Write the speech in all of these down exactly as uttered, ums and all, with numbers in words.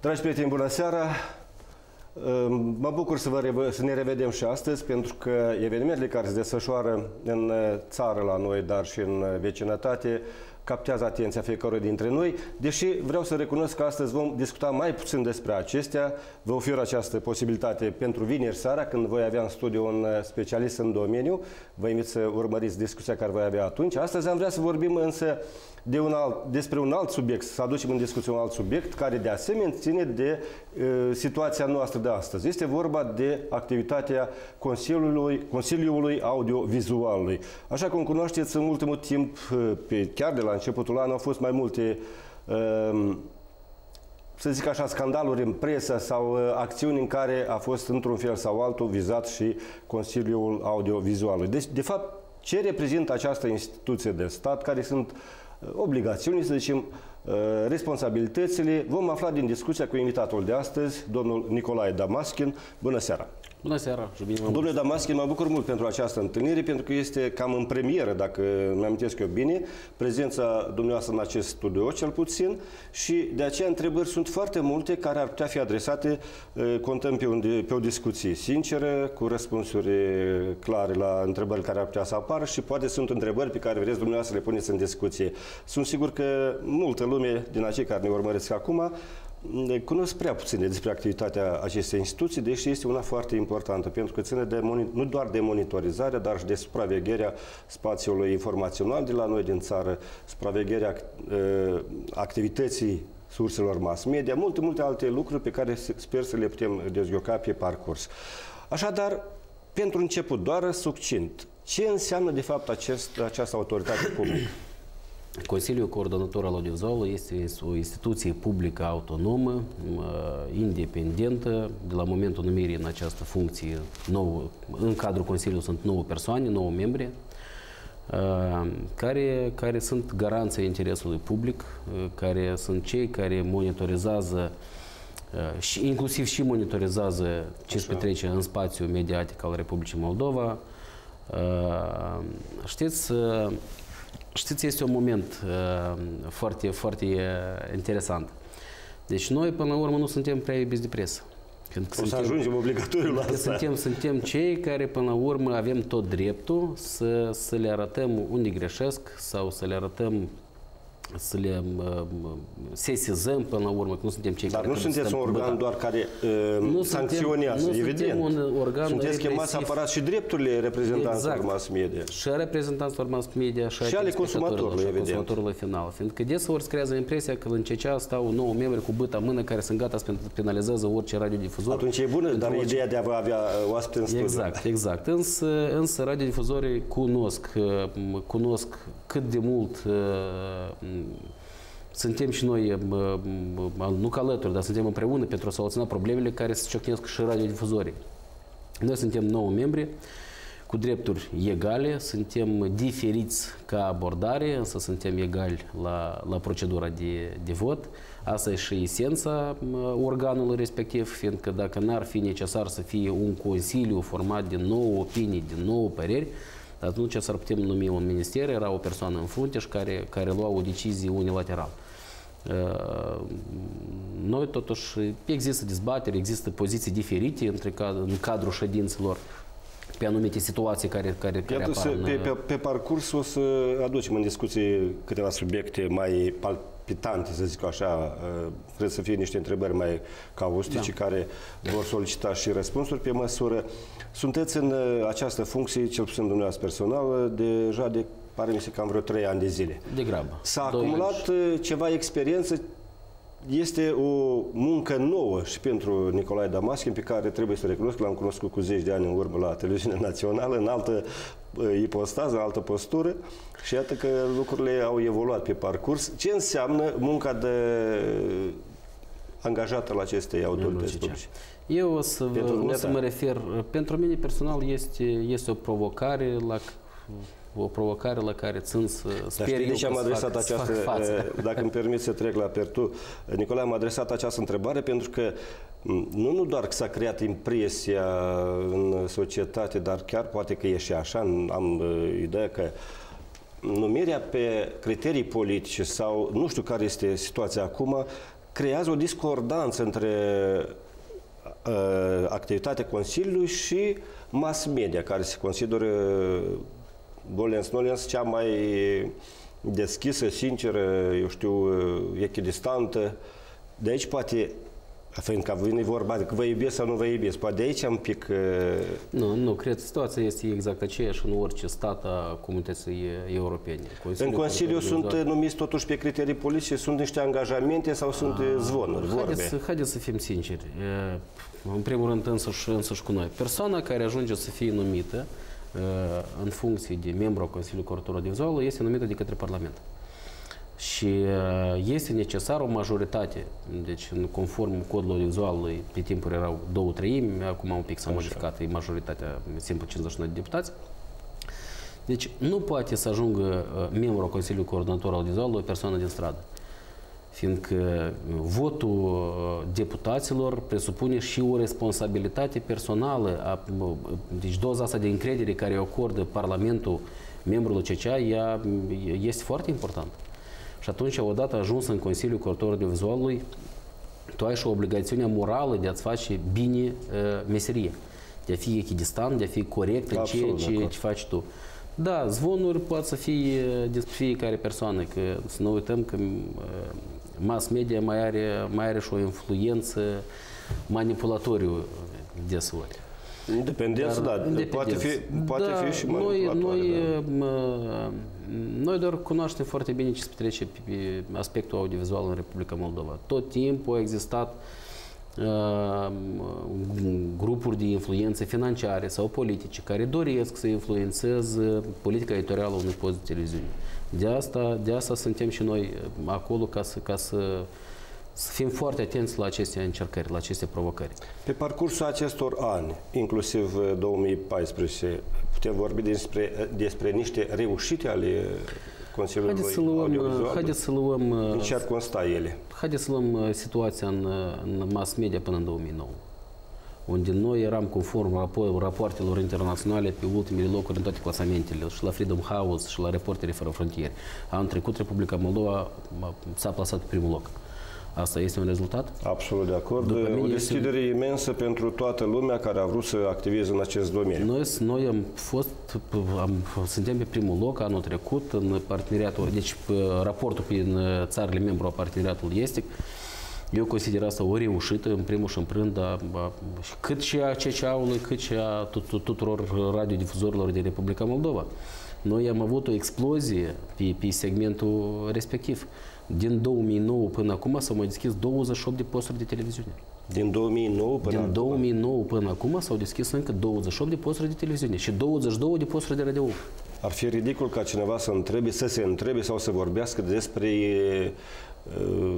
Dragi prieteni, bună seara! Mă bucur să, vă, să ne revedem și astăzi, pentru că evenimentele care se desfășoară în țară la noi, dar și în vecinătate, captează atenția fiecăruia dintre noi, deși vreau să recunosc că astăzi vom discuta mai puțin despre acestea. Vă ofer această posibilitate pentru vineri seara, când voi avea în studiu un specialist în domeniu. Vă invit să urmăriți discuția care voi avea atunci. Astăzi am vrea să vorbim însă de un alt, despre un alt subiect, să aducem în discuție un alt subiect, care de asemenea ține de uh, situația noastră de astăzi. Este vorba de activitatea Consiliului, Consiliului Audiovizualului. Așa cum cunoașteți, în ultimul timp, pe, chiar de la începutul anului, au fost mai multe, uh, să zic așa, scandaluri în presă sau uh, acțiuni în care a fost într-un fel sau altul vizat și Consiliul Audiovizualului. Deci, de fapt, ce reprezintă această instituție de stat, care sunt obligațiuni, să zicem, responsabilitățile, vom afla din discuția cu invitatul de astăzi, domnul Nicolae Damaschin. Bună seara! Bună seara! Domnule Damaschin, mă bucur mult pentru această întâlnire, pentru că este cam în premieră, dacă mi-amintesc eu bine, prezența dumneavoastră în acest studio, cel puțin, și de aceea întrebări sunt foarte multe care ar putea fi adresate, contăm pe, un, pe o discuție sinceră, cu răspunsuri clare la întrebări care ar putea să apară și poate sunt întrebări pe care vreți dumneavoastră să le puneți în discuție. Sunt sigur că multă lume din acei care ne urmăresc acum cunosc prea puține despre activitatea acestei instituții, deși este una foarte importantă, pentru că ține de, nu doar de monitorizare, dar și de supravegherea spațiului informațional de la noi din țară, supravegherea uh, activității surselor mass media, multe, multe alte lucruri pe care sper să le putem dezgioca pe parcurs. Așadar, pentru început, doar succint, ce înseamnă de fapt acest, această autoritate publică? Consiliul Coordonator al Audiovizualului este o instituție publică autonomă, independentă. De la momentul numirii în această funcție, nouă, în cadrul Consiliului sunt nouă persoane, nouă membri, care, care sunt garanții interesului public, care sunt cei care monitorizează și inclusiv și monitorizează ce se petrece în spațiul mediatic al Republicii Moldova. Știți, Știți, este un moment uh, foarte, foarte uh, interesant. Deci noi, până la urmă, nu suntem prea iubiți de presă. Când o să ajungem obligatoriu la asta. Suntem, suntem cei care, până la urmă, avem tot dreptul să, să le arătăm unde greșesc sau să le arătăm, să le uh, sesizăm până la urmă, că nu suntem cei Dar care... Dar nu sunteți un organ băta. doar care uh, nu sancționează, nu evident. Un organ sunteți chemați să apărați și drepturile reprezentanților exact. mass media. Și a reprezentanților mass media și, și ale consumatorului, evident. consumatorului final. Fiindcă deseori se creează impresia că în C C A stau nouă membri cu bâta în mână care sunt gata să penalizează orice radiodifuzor. Atunci e bună, dar orice... ideea de a avea oaspete în studiu. Exact, exact. Însă, însă radiodifuzorii cunosc, cunosc cât de mult suntem și noi, nu ca alături, dar suntem împreună pentru a soluționa problemele care se ciocnesc și radiodifuzorii. Noi suntem nouă membri cu drepturi egale, suntem diferiți ca abordare, însă suntem egali la, la procedura de, de vot. Asta e și esența organului respectiv, fiindcă dacă n-ar fi necesar să fie un consiliu format din nouă opinii, din nouă păreri, atunci s-ar putea numi un minister, era o persoană în frunte și care, care lua o decizie unilateral. Noi totuși, există dezbateri, există poziții diferite între, în cadrul ședințelor pe anumite situații care, care, care apar. Să, pe, pe, pe parcurs o să aducem în discuție câteva subiecte mai palpitante, să zic așa. Cred să fie niște întrebări mai caustice, da, care vor solicita și răspunsuri pe măsură. Sunteți în această funcție, cel puțin dumneavoastră personal, deja de, pare mi se, cam vreo trei ani de zile. De grabă. S-a acumulat ani. ceva experiență. Este o muncă nouă și pentru Nicolae Damaschin, pe care trebuie să recunosc că l-am cunoscut cu zeci de ani în urmă la televiziunea națională, în altă ipostază, în altă postură, și iată că lucrurile au evoluat pe parcurs. Ce înseamnă munca de angajată la acestei autorități publice? Eu o să, vă, o să mă refer, pentru mine personal este, este o provocare la o provocare la care țin să sper eu de ce am adresat fac, această, dacă îmi permit să trec la Pertu, Nicolae, am adresat această întrebare pentru că nu, nu doar că s-a creat impresia în societate, dar chiar poate că e și așa, am ideea că numirea pe criterii politice sau nu știu care este situația acum, creează o discordanță între uh, activitatea Consiliului și mass media, care se consideră volens nolens cea mai deschisă, sinceră, eu știu, echidistantă. De aici poate, fiindcă vine vorba de că vă iubesc sau nu vă iubesc, poate de aici un pic... Nu, nu, cred că situația este exact aceeași în orice stat a comunității europene. Consiliul în Consiliu sunt doar... numiți totuși pe criterii politice, sunt niște angajamente sau sunt a, zvonuri, vorbe? Haideți, haideți să fim sinceri. În primul rând, însăși, însăși cu noi. Persoana care ajunge să fie numită în funcție de membru al Consiliului Corporator Audiovizual este numită de către Parlament. Și este necesară o majoritate. Deci, conform codului audiovizualului, pe timpuri erau două treimi, acum un pic s-a modificat, e majoritatea, simplu cincizeci și nouă de deputați. Deci, nu poate să ajungă membru al Consiliului Coordonator Audiovizual o persoană din stradă. Fiindcă votul deputaților presupune și o responsabilitate personală. A, deci doza asta de încredere care o acordă Parlamentul membrului C C A, ea este foarte importantă. Și atunci, odată ajuns în Consiliul Coordonator Audiovizualului, tu ai și o obligațiune morală de a-ți face bine uh, meserie, de a fi echidistant, de a fi corect în ceea ce, ce faci tu. Da, zvonuri pot să fie despre fiecare persoană, că să nu uităm că uh, mass media mai are, mai are și o influență manipulatoriu desori. Independență, da, poate fi, poate da, fi și noi, noi, da. noi doar cunoaștem foarte bine ce se petrece pe aspectul audiovizual în Republica Moldova. Tot timpul au existat uh, grupuri de influențe financiare sau politice care doresc să influențeze politica editorială unui post de televiziune. De asta, de asta suntem și noi acolo ca să, ca să Să fim foarte atenți la aceste încercări, la aceste provocări. Pe parcursul acestor ani, inclusiv două mii paisprezece, putem vorbi despre, despre niște reușite ale Consiliului Audiovizual? Haideți să luăm... În ce ar consta ele? Haideți să luăm situația în, în mass media până în două mii nouă, unde noi eram conform rapoartelor internaționale pe ultimele locuri în toate clasamentele, și la Freedom House, și la Reporterii Fără Frontiere. Anul trecut, Republica Moldova s-a plasat pe primul loc. Asta este un rezultat? Absolut de acord. O deschidere este... imensă pentru toată lumea care a vrut să activeze în acest domeniu. Noi, noi am fost, am, suntem pe primul loc anul trecut în parteneriatul, deci raportul prin țările membru a parteneriatului estic. Eu consider asta o reușită, în primul și în rând, a, a, cât și a C C A-ului, cât și a tuturor radiodifuzorilor din Republica Moldova. Noi am avut o explozie pe, pe segmentul respectiv. Din două mii nouă până acum s-au mai deschis douăzeci și opt de posturi de televiziune. Din două mii nouă până Din acum? două mii nouă până acum s-au deschis încă douăzeci și opt de posturi de televiziune și douăzeci și două de posturi de radio. Ar fi ridicol ca cineva să întrebe, să se întrebe sau să vorbească despre uh,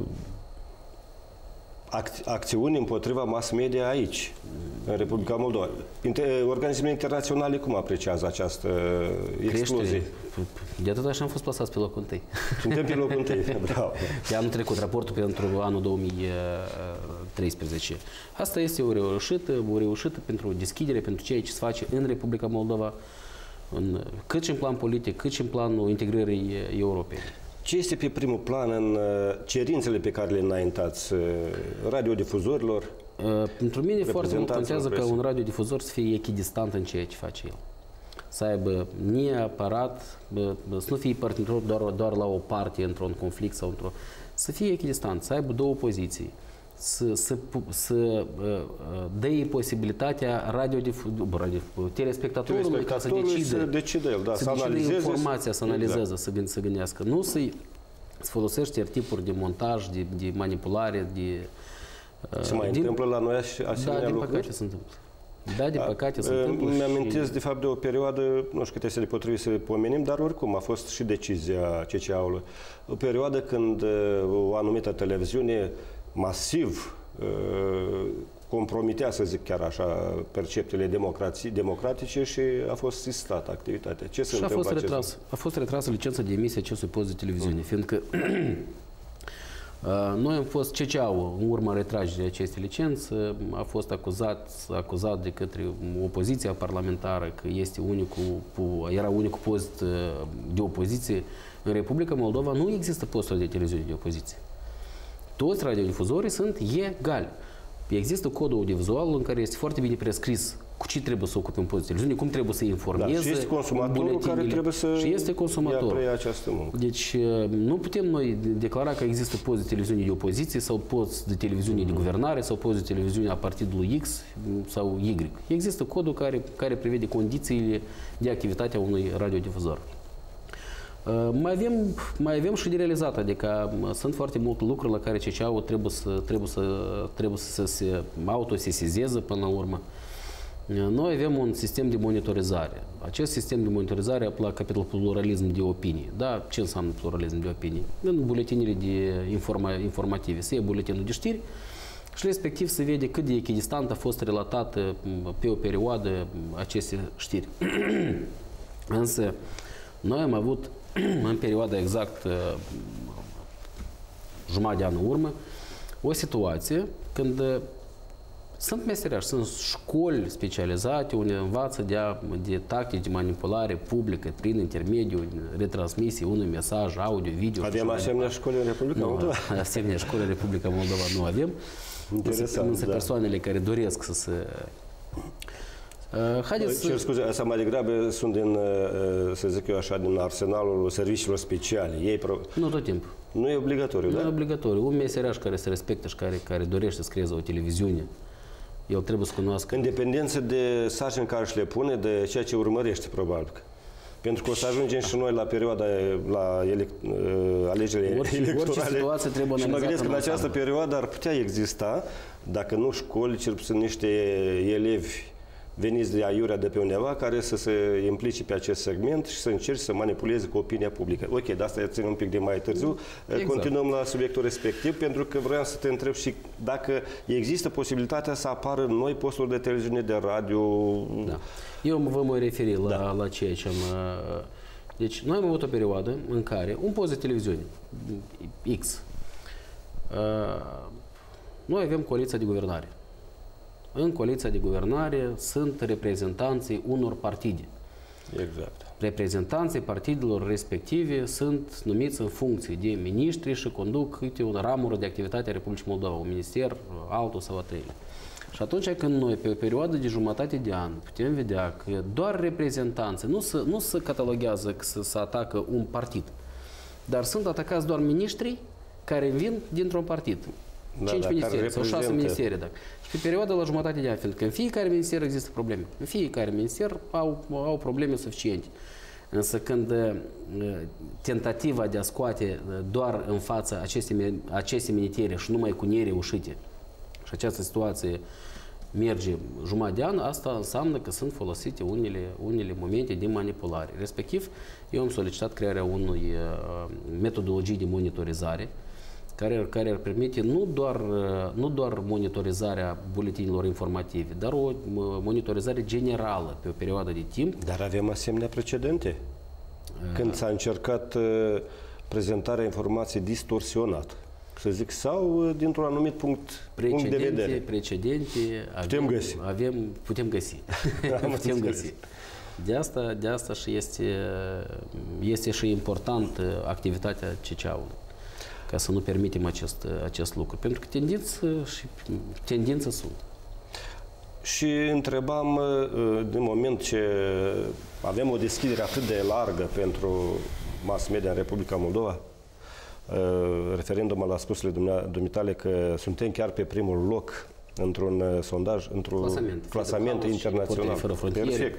acțiuni împotriva mass media aici, în Republica Moldova. Organismele internaționale cum apreciază această explozie? De atât așa am fost plasați pe locul întâi. Suntem pe locul întâi, bravo. De anul trecut, raportul pentru anul două mii treisprezece. Asta este o reușită, o reușită pentru deschidere, pentru ceea ce se face în Republica Moldova, în, cât și în plan politic, cât și în planul integrării europene. Ce este pe primul plan în cerințele pe care le înaintați radiodifuzorilor? Uh, pentru mine foarte mult contează ca un radiodifuzor să fie echidistant în ceea ce face el. Să aibă neapărat, să nu fie părtinitor doar, doar la o parte într-un conflict sau într-o... Să fie echidistant, să aibă două poziții. Să, să, să uh, dă posibilitatea radiodifuzorilor, telespectatorului ca să decidă, să decidă el, da, să, să decidă analizeze, informația, să analizeze, exact. să, gând, să gândească. Nu să, să folosește tipuri de montaj, de, de manipulare, de... Se mai din, întâmplă la noi asemenea Da, din lucruri? păcate se întâmplă. Da, din păcate se întâmplă. Mi-amintesc și... de fapt de o perioadă, nu știu cât este de potrivit să le pomenim, dar oricum a fost și decizia C C A-ului. O perioadă când o anumită televiziune masiv compromitea, să zic chiar așa, perceptele democrații, democratice și a fost sistată activitatea. Ce se și a fost, retras, acest... a fost retrasă licența de emisie acestui post de televiziune, mm. fiindcă noi am fost, C C A-ul, în urma retragerii acestei licențe, a fost acuzat, acuzat de către opoziția parlamentară că este unicul, era unicul post de opoziție. În Republica Moldova nu există posturi de televiziune de opoziție. toți radiodifuzorii sunt egali. Există codul audiovizual în care este foarte bine prescris cu ce trebuie să ocupe un post de televiziune, cum trebuie să informeze. Da, și este consumatorul care trebuie să și este consumatorul. preia această muncă. Deci nu putem noi declara că există post de televiziune de opoziție sau post de televiziune de guvernare sau post de televiziune a partidului X sau Y. Există codul care, care prevede condițiile de activitate a unui radiodifuzor. Mai avem, mai avem și de realizat, adică sunt foarte multe lucruri la care C C A-ul trebuie să, trebuie să, trebuie să se autosesizeze până la urmă. Noi avem un sistem de monitorizare. Acest sistem de monitorizare la capitolul pluralism de opinii. Da, ce înseamnă pluralism de opinii? În buletinile de informa, informative se ia buletinul de știri și respectiv se vede cât de echidistant a fost relatată pe o perioadă aceste știri. Însă, noi am avut în perioada exact jumătate de an în urmă o situație când sunt meseriași, sunt școli specializate unde învață de, a, de tactici de manipulare publică prin intermediul retransmisiei unui mesaj audio, video. Avem asemenea școli în Republica nu, Moldova? Asemenea școli în Republica Moldova nu avem. Interesant, însă da. persoanele care doresc să se... Uh, haideți Cer să... scuze, asta mai degrabă sunt din, să zic eu așa, din arsenalul serviciilor speciale. Ei pro... Nu tot timpul. Nu e obligatoriu, nu da? Nu e obligatoriu. Un meseriaș care se respectă și care, care dorește să creeze o televiziune, el trebuie să cunoască... În dependență de sarcini care își le pune, de ceea ce urmărește, probabil. Pentru că o să ajungem și noi la perioada, la elect, alegerile orice, electorale. Orice situație trebuie și mă gândesc că în această ansamblu. perioadă ar putea exista, dacă nu școli, cel puțin niște elevi veniți de aiurea de pe undeva, care să se implice pe acest segment și să încerce să manipuleze cu opinia publică. Ok, de asta țin un pic de mai târziu. Exact. Continuăm la subiectul respectiv, pentru că vreau să te întreb și dacă există posibilitatea să apară noi posturi de televiziune, de radio. Da. Eu vă mă referi la, da. la ceea ce am... Deci, noi am avut o perioadă în care un post de televiziune, X, noi avem coaliția de guvernare. În coaliția de guvernare sunt reprezentanții unor partide. Exact. Reprezentanții partidelor respective sunt numiți în funcție de miniștri și conduc câte o ramură de activitate a Republicii Moldova, un minister, altul sau a treilea. Și atunci când noi, pe o perioadă de jumătate de an, putem vedea că doar reprezentanții, nu se, nu se cataloguează că se, se atacă un partid, dar sunt atacați doar miniștrii care vin dintr-un partid. Da, cinci da, ministeri sau șase ministeri. Da. Și pe perioada la jumătate de an, fiindcă în fiecare minister există probleme. În fiecare minister au, au probleme suficiente. Însă când uh, tentativa de a scoate uh, doar în față aceste, aceste ministere și numai cu nereușite și această situație merge jumătate de an, asta înseamnă că sunt folosite unele, unele momente de manipulare. Respectiv, eu am solicitat crearea unui uh, metodologii de monitorizare care, care ar permite nu doar, nu doar monitorizarea buletinilor informative, dar o monitorizare generală pe o perioadă de timp. Dar avem asemenea precedente. Când s-a încercat prezentarea informației distorsionată, să zic, sau dintr-un anumit punct, punct de vedere. Precedente putem avem, găsi. Avem, putem găsi. putem găsi. De asta, de asta și este, este și important activitatea C C A-ului, ca să nu permitem acest, acest lucru. Pentru că tendințe și tendințe sunt. Și întrebam, din moment ce avem o deschidere atât de largă pentru mass media în Republica Moldova, referindu-mă la spusele dumitale că suntem chiar pe primul loc într-un sondaj, într-un clasament, clasament internațional. Perfect.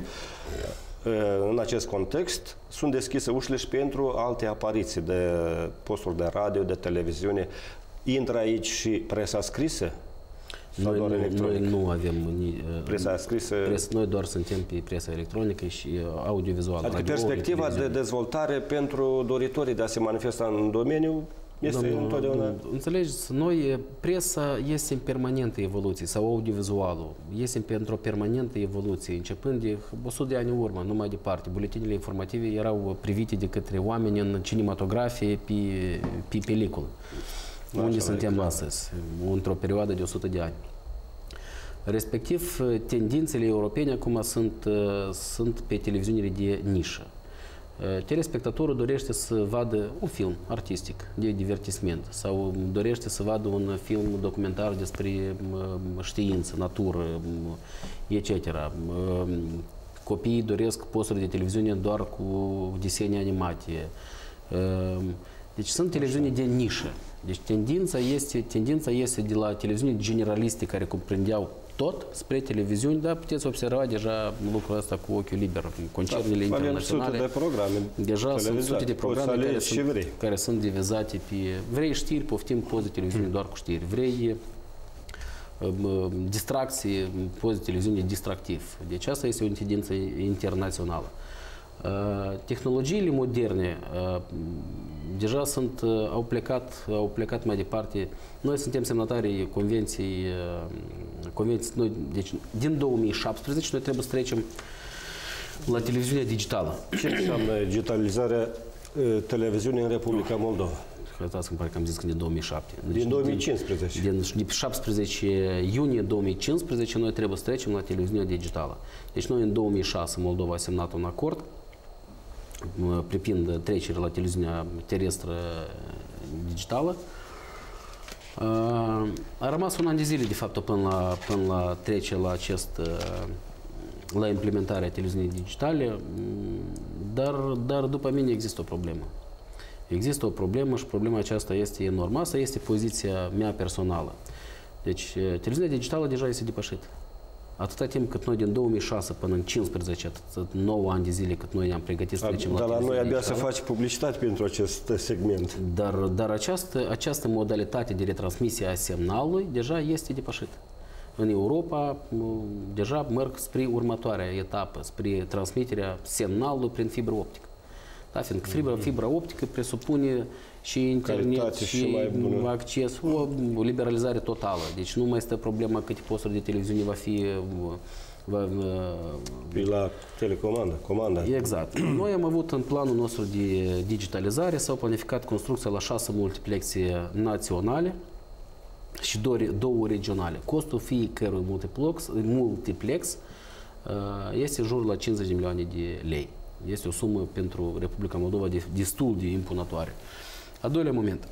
În acest context, sunt deschise ușile și pentru alte apariții de posturi de radio, de televiziune. Intră aici și presa scrisă? Sau noi, doar nu, electronică? noi nu avem presa scrisă. Pres, noi doar suntem pe presa electronică și audiovizuală. Adică radio, perspectiva de dezvoltare pentru doritorii de a se manifesta în domeniu este Domnul, întotdeauna... Înțelegeți, noi, presa este în permanentă evoluție, sau audiovizualul este pentru o permanentă evoluție, începând de o sută de ani în urmă, nu mai departe. Buletinele informative erau privite de către oameni în cinematografie, pe, pe peliculă. Unde Așa, suntem clar. astăzi, într-o perioadă de o sută de ani. Respectiv, tendințele europene acum sunt, sunt pe televiziunile de nișă. Telespectatorul dorește să vadă un film artistic, de divertisment, sau dorește să vadă un film documentar despre știință, natură, et cetera. Copiii doresc posturi de televiziune doar cu desene animate. Deci sunt televiziuni de nișă. Deci tendința este, tendința este de la televiziuni generaliste care cuprindeau tot spre televiziuni, dar puteți observa deja lucrul ăsta cu ochiul liber. Concernele da, internaționale. Sute de programe. Deja sunt sute de programe care sunt, care sunt divizate pe... Vrei știri, poftim pozi de televiziune hmm. doar cu știri. Vrei distracție, pozi de televiziune distractiv. Deci asta este o tendință internațională. Tehnologiile moderne deja sunt, au, plecat, au plecat mai departe. Noi suntem semnatarii convenției, convenții, noi, deci din două mii șaptesprezece noi trebuie să trecem la televiziunea digitală. Ce înseamnă digitalizarea televiziunii în Republica Moldova? Uitați, îmi pare că am zis că din două mii șapte. Deci din două mii cincisprezece. Din, din șaptesprezece iunie două mii cincisprezece noi trebuie să trecem la televiziunea digitală. Deci noi în două mii șase Moldova a semnat un acord privind trecerea la televiziunea terestră digitală. A rămas un an de zile, de fapt, până la, până la trece la acest, la implementarea televiziunii digitale, dar, dar după mine există o problemă. Există o problemă și problema aceasta este enormă. Asta este poziția mea personală. Deci, televiziunea digitală deja este depășită. Atâta timp cât noi din două mii șase până în cincisprezece, atât nouă ani de zile cât noi ne-am pregătit să trecem la televiziunea digitală. Dar la noi abia digitală, să faci publicitate pentru acest segment. Dar, dar această, această modalitate de retransmisie a semnalului deja este depășită. În Europa deja merg spre următoarea etapă, spre transmiterea semnalului prin fibră optică. Da, fiindcă fibra, fibra optică presupune și internet, calitate și, și acces, o liberalizare totală. Deci nu mai este problema câte posturi de televiziune va fi... Va, la telecomandă, comanda. Exact. Noi am avut în planul nostru de digitalizare, s-au planificat construcția la șase multiplexe naționale și două, două regionale. Costul fiecărui multiplex, multiplex este în jur la cincizeci de milioane de lei. Este o sumă pentru Republica Moldova de, destul de impunătoare. A doilea moment.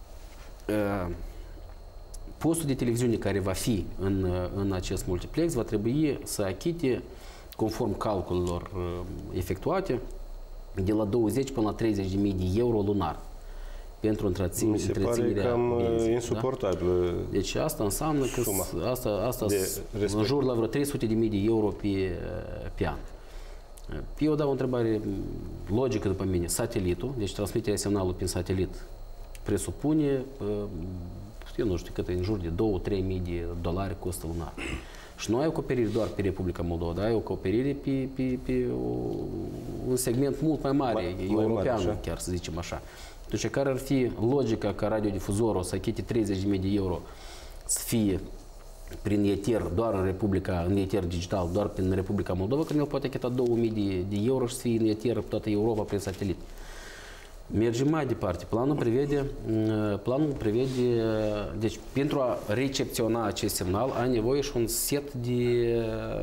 Postul de televiziune care va fi în, în acest multiplex va trebui să achite, conform calculelor efectuate, de la douăzeci până la treizeci de mii de euro lunar pentru întrețin, Mi se întreținerea pare cam minții, insuportabil. Da? Deci asta înseamnă că suma asta, asta în jur la vreo trei sute de mii de euro pe, pe an. Eu dau o întrebare logică după mine. Satelitul, deci transmiterea semnalului prin satelit presupune, eu nu știu cât, în jur de două-trei mii de dolari costă lunar. Și nu ai acoperire doar pe Republica Moldova, dar ai o acoperire pe, pe, pe o, un segment mult mai mare, mai, european, mai chiar să zicem așa. Deci care ar fi logica ca radiodifuzorul să achite treizeci de mii de euro să fie prin eter, doar în Republica, în eter digital, doar prin Republica Moldova, când el poate achita două mii de, de euro și să fie în eter toată Europa prin satelit. Mergem mai departe. Planul prevede, planul prevede, deci pentru a recepționa acest semnal ai nevoie și un set de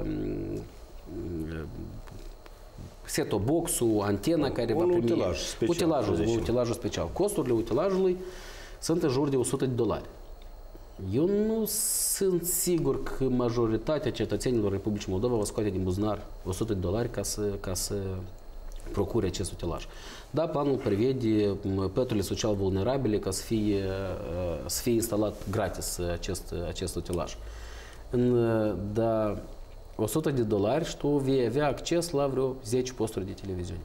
set-top box-ul, antena care un va primi utilaj special, utilajul, utilajul special. Costurile utilajului sunt în jur de o sută de dolari. Eu nu sunt sigur că majoritatea cetățenilor Republicii Moldova va scoate din buzunar o sută de dolari ca să, ca să procure acest utilaj. Da, planul prevede păturile social vulnerabile ca să fie, să fie instalat gratis acest, acest utilaj. În, da, o sută de dolari și tu vei avea acces la vreo zece posturi de televiziune.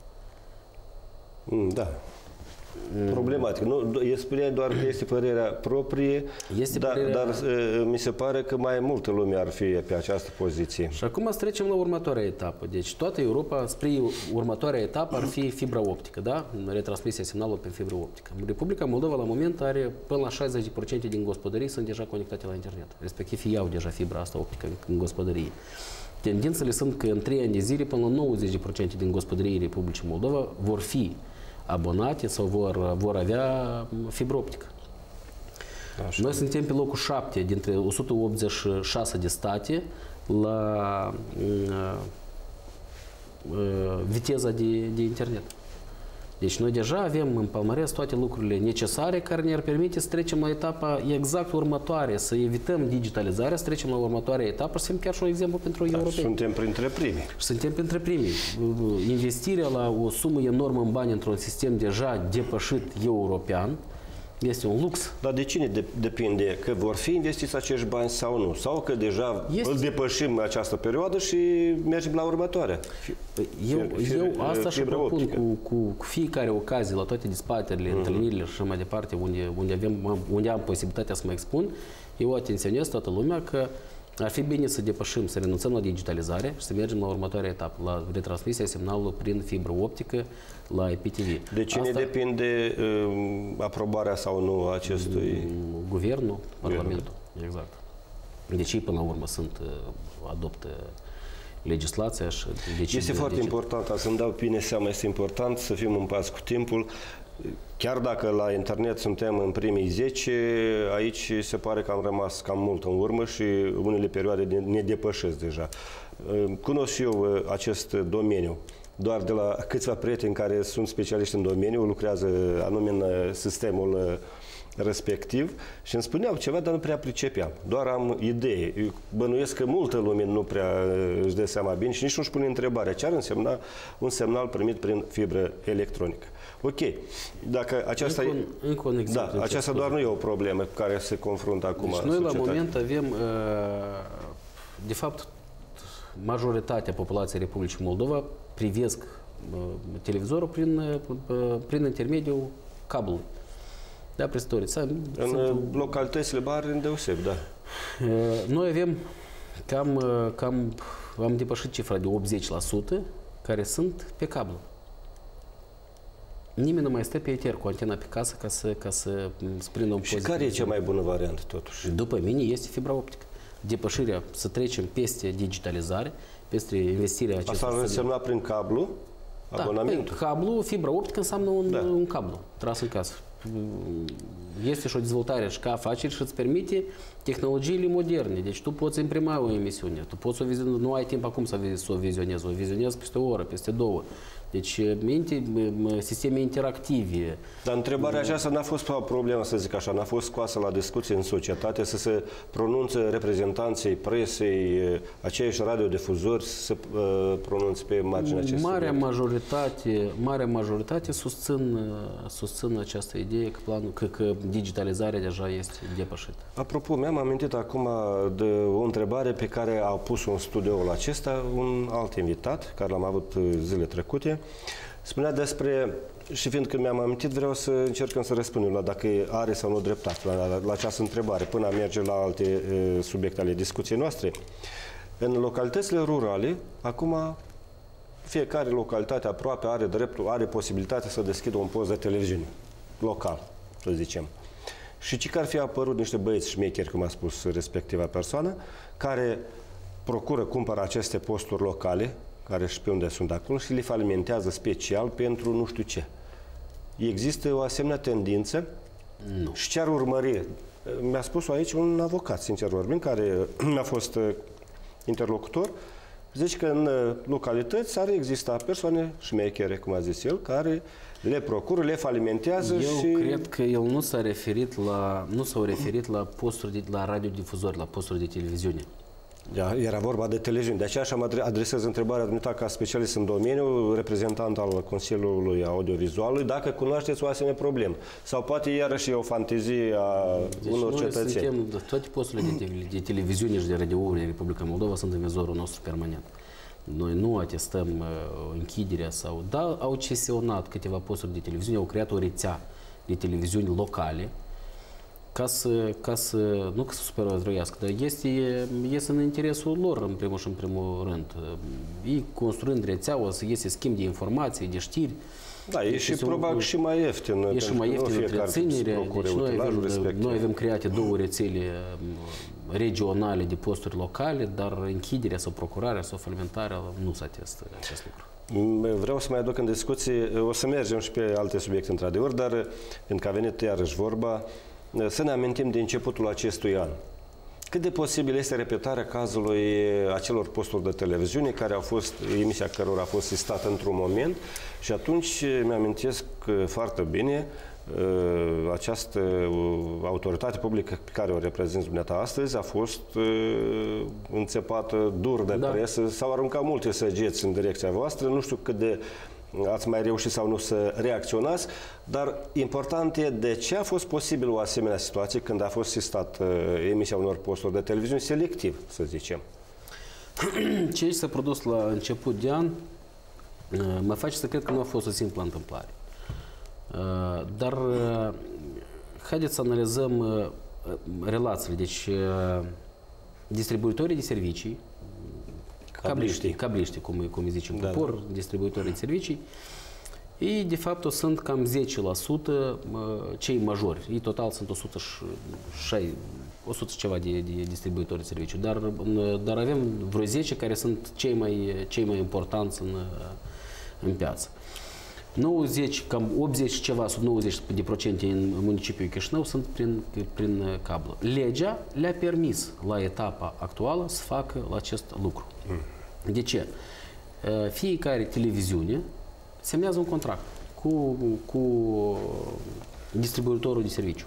Da. Problematic. Nu, spuneai doar că este părerea proprie, este dar, părerea... dar mi se pare că mai multă lume ar fi pe această poziție. Și acum să trecem la următoarea etapă. Deci toată Europa, spre următoarea etapă ar fi fibra optică, da? Retransmisia semnalului prin fibra optică. Republica Moldova la moment are până la șaizeci la sută din gospodării sunt deja conectate la internet. Respectiv iau deja fibra asta optică în gospodărie. Tendințele sunt că în trei ani de zile până la nouăzeci la sută din gospodării Republicii Moldova vor fi abonate sau vor, vor avea fibră optică. Așa. Noi suntem pe locul șapte dintre o sută optzeci și șase de state la viteza de, de internet. Deci noi deja avem în palmares toate lucrurile necesare care ne-ar permite să trecem la etapa exact următoare, să evităm digitalizarea, să trecem la următoarea etapă, să fim chiar și un exemplu pentru da, europeni. Suntem printre primii. Suntem printre primii. Investirea la o sumă enormă în bani într-un sistem deja depășit european este un lux. Dar de cine de depinde? Că vor fi investiți acești bani sau nu? Sau că deja este... îl depășim această perioadă și mergem la următoarea? Eu, fie, eu asta și propun cu, cu, cu fiecare ocazie, la toate dezbaterile, mm-hmm. întâlnirile și așa mai departe, unde, unde, avem, unde am posibilitatea să mă expun, eu atenționez toată lumea că ar fi bine să depășim, să renunțăm la digitalizare și să mergem la următoarea etapă, la retransmisia semnalului prin fibră optică, la I P T V. De cine Asta, depinde uh, aprobarea sau nu a acestui... Guvernul, Parlamentul, exact. Deci ei până la urmă sunt, uh, adoptă legislația și decide... Este foarte decide. important, să-mi dau bine seama, este important să fim în pas cu timpul. Chiar dacă la internet suntem în primii zece, aici se pare că am rămas cam mult în urmă și unele perioade ne depășesc deja. Cunosc și eu acest domeniu. Doar de la câțiva prieteni care sunt specialiști în domeniu, lucrează anume în sistemul respectiv și îmi spuneau ceva, dar nu prea pricepeam. Doar am idee. Eu bănuiesc că multă lume nu prea își dă seama bine și nici nu își pune întrebarea ce ar însemna un semnal primit prin fibră electronică. Ok, dacă aceasta încă un, e... încă un exemplu. Da, aceasta doar nu e o problemă cu care se confruntă acum deci noi la moment avem, de fapt, majoritatea populației Republicii Moldova privesc televizorul prin, prin intermediul cablului. Da, prestători. În sunt... localitățile mari, îndeosebi, da. Noi avem cam, cam, am depășit cifra de optzeci la sută care sunt pe cablu. Nimeni nu mai stă pe eter cu antena pe casă ca să, ca să sprindă un pozitiv. Și care e cea mai bună variantă, totuși? După mine, este fibra optică. Depășirea, să trecem peste digitalizare, peste investirea acestui... Asta ar însemna prin cablu, da, abonamentul? Cablu, fibra optică înseamnă un, da. un cablu tras în casă. Este și o dezvoltare și ca afaceri și îți permite tehnologiile moderne. Deci tu poți imprima o emisiune, tu poți să o vizionezi, nu ai timp acum să o vizionezi, o vizionezi peste o oră, peste două. Deci sisteme interactive. Dar întrebarea aceasta n-a fost o problemă, să zic așa, n-a fost scoasă la discuție în societate să se pronunțe reprezentanții presei, aceiași radiodifuzori să se uh, pronunțe pe marginea acestui marea majoritate, marea majoritate susțin, susțin această idee că, planul, că, că digitalizarea deja este depășită. Apropo, mi-am amintit acum de o întrebare pe care a pus-o în studioul acesta un alt invitat, care l-am avut zile trecute. Spunea despre, și fiindcă mi-am amintit, vreau să încercăm să răspundem la dacă are sau nu dreptate la, la, la această întrebare, până a merge la alte e, subiecte ale discuției noastre. În localitățile rurale, acum, fiecare localitate aproape are dreptul, are posibilitatea să deschidă un post de televiziune local, să zicem. Și ce că ar fi apărut niște băieți șmecheri, cum a spus respectiva persoană, care procură, cumpără aceste posturi locale, care și pe unde sunt acolo, și le falimentează special pentru nu știu ce. Există o asemenea tendință? Nu. Și ce ar urmări? Mi-a spus-o aici un avocat, sincer vorbind, care mi-a fost interlocutor. Zice că în localități ar exista persoane șmechere, cum a zis el, care le procură, le falimentează. Eu și... cred că el nu s-a referit la, nu s-a referit la posturi de, la radiodifuzori, la posturi de televiziune. Da, era vorba de televiziune. De aceea și-am adresez întrebarea dumneavoastră ca specialist în domeniu, reprezentant al Consiliului Audiovizualului, dacă cunoașteți o asemenea problemă. Sau poate iarăși e o fantezie a deci unor cetățeni. Suntem, toate posturile de, de televiziune și de radiouri în Republica Moldova sunt în vizorul nostru permanent. Noi nu atestăm uh, închiderea sau... Da, au cesionat câteva posturi de televiziune, au creat o rețea de televiziuni locale, ca să, ca să, nu ca să supraviețuiască, dar este, este în interesul lor, în primul și în primul rând. Ei, construind rețeaua, să iese schimb de informații, de știri. Da, e și probabil și mai ieftin. E și mai ieftin întreținerea. Deci noi avem, noi avem create două rețele regionale de posturi locale, dar închiderea sau procurarea sau falimentarea nu se atestă acest lucru. Vreau să mai aduc în discuție, o să mergem și pe alte subiecte într-adevăr, dar pentru că a venit iarăși vorba, să ne amintim de începutul acestui an. Cât de posibil este repetarea cazului acelor posturi de televiziune care au fost, emisia cărora a fost sistată într-un moment și atunci mi-amintesc foarte bine această autoritate publică pe care o reprezinți dumneata astăzi a fost înțepată dur de da. presă, s-au aruncat multe săgeți în direcția voastră, nu știu cât de ați mai reușit sau nu să reacționați, dar important e de ce a fost posibil o asemenea situație când a fost sistat emisia unor posturi de televiziune selectiv, să zicem. Ce s-a produs la început de an mă face să cred că nu a fost o simplă întâmplare. Dar haideți să analizăm relațiile. Deci, distribuitorii de servicii, cabliștii, cabliștii cum, cum îi zicem da, popor, da. distribuitorii de servicii, ei de fapt sunt cam zece la sută cei majori. Ei total sunt o sută ceva de, de distribuitori de servicii, dar, dar avem vreo zece care sunt cei mai, cei mai importanți în, în piață. nouăzeci, cam optzeci ceva, sub nouăzeci de procente în municipiul Chișinău sunt prin, prin cablu. Legea le-a permis la etapa actuală să facă acest lucru. Mm. De ce? Fiecare televiziune semnează un contract cu, cu distribuitorul de serviciu.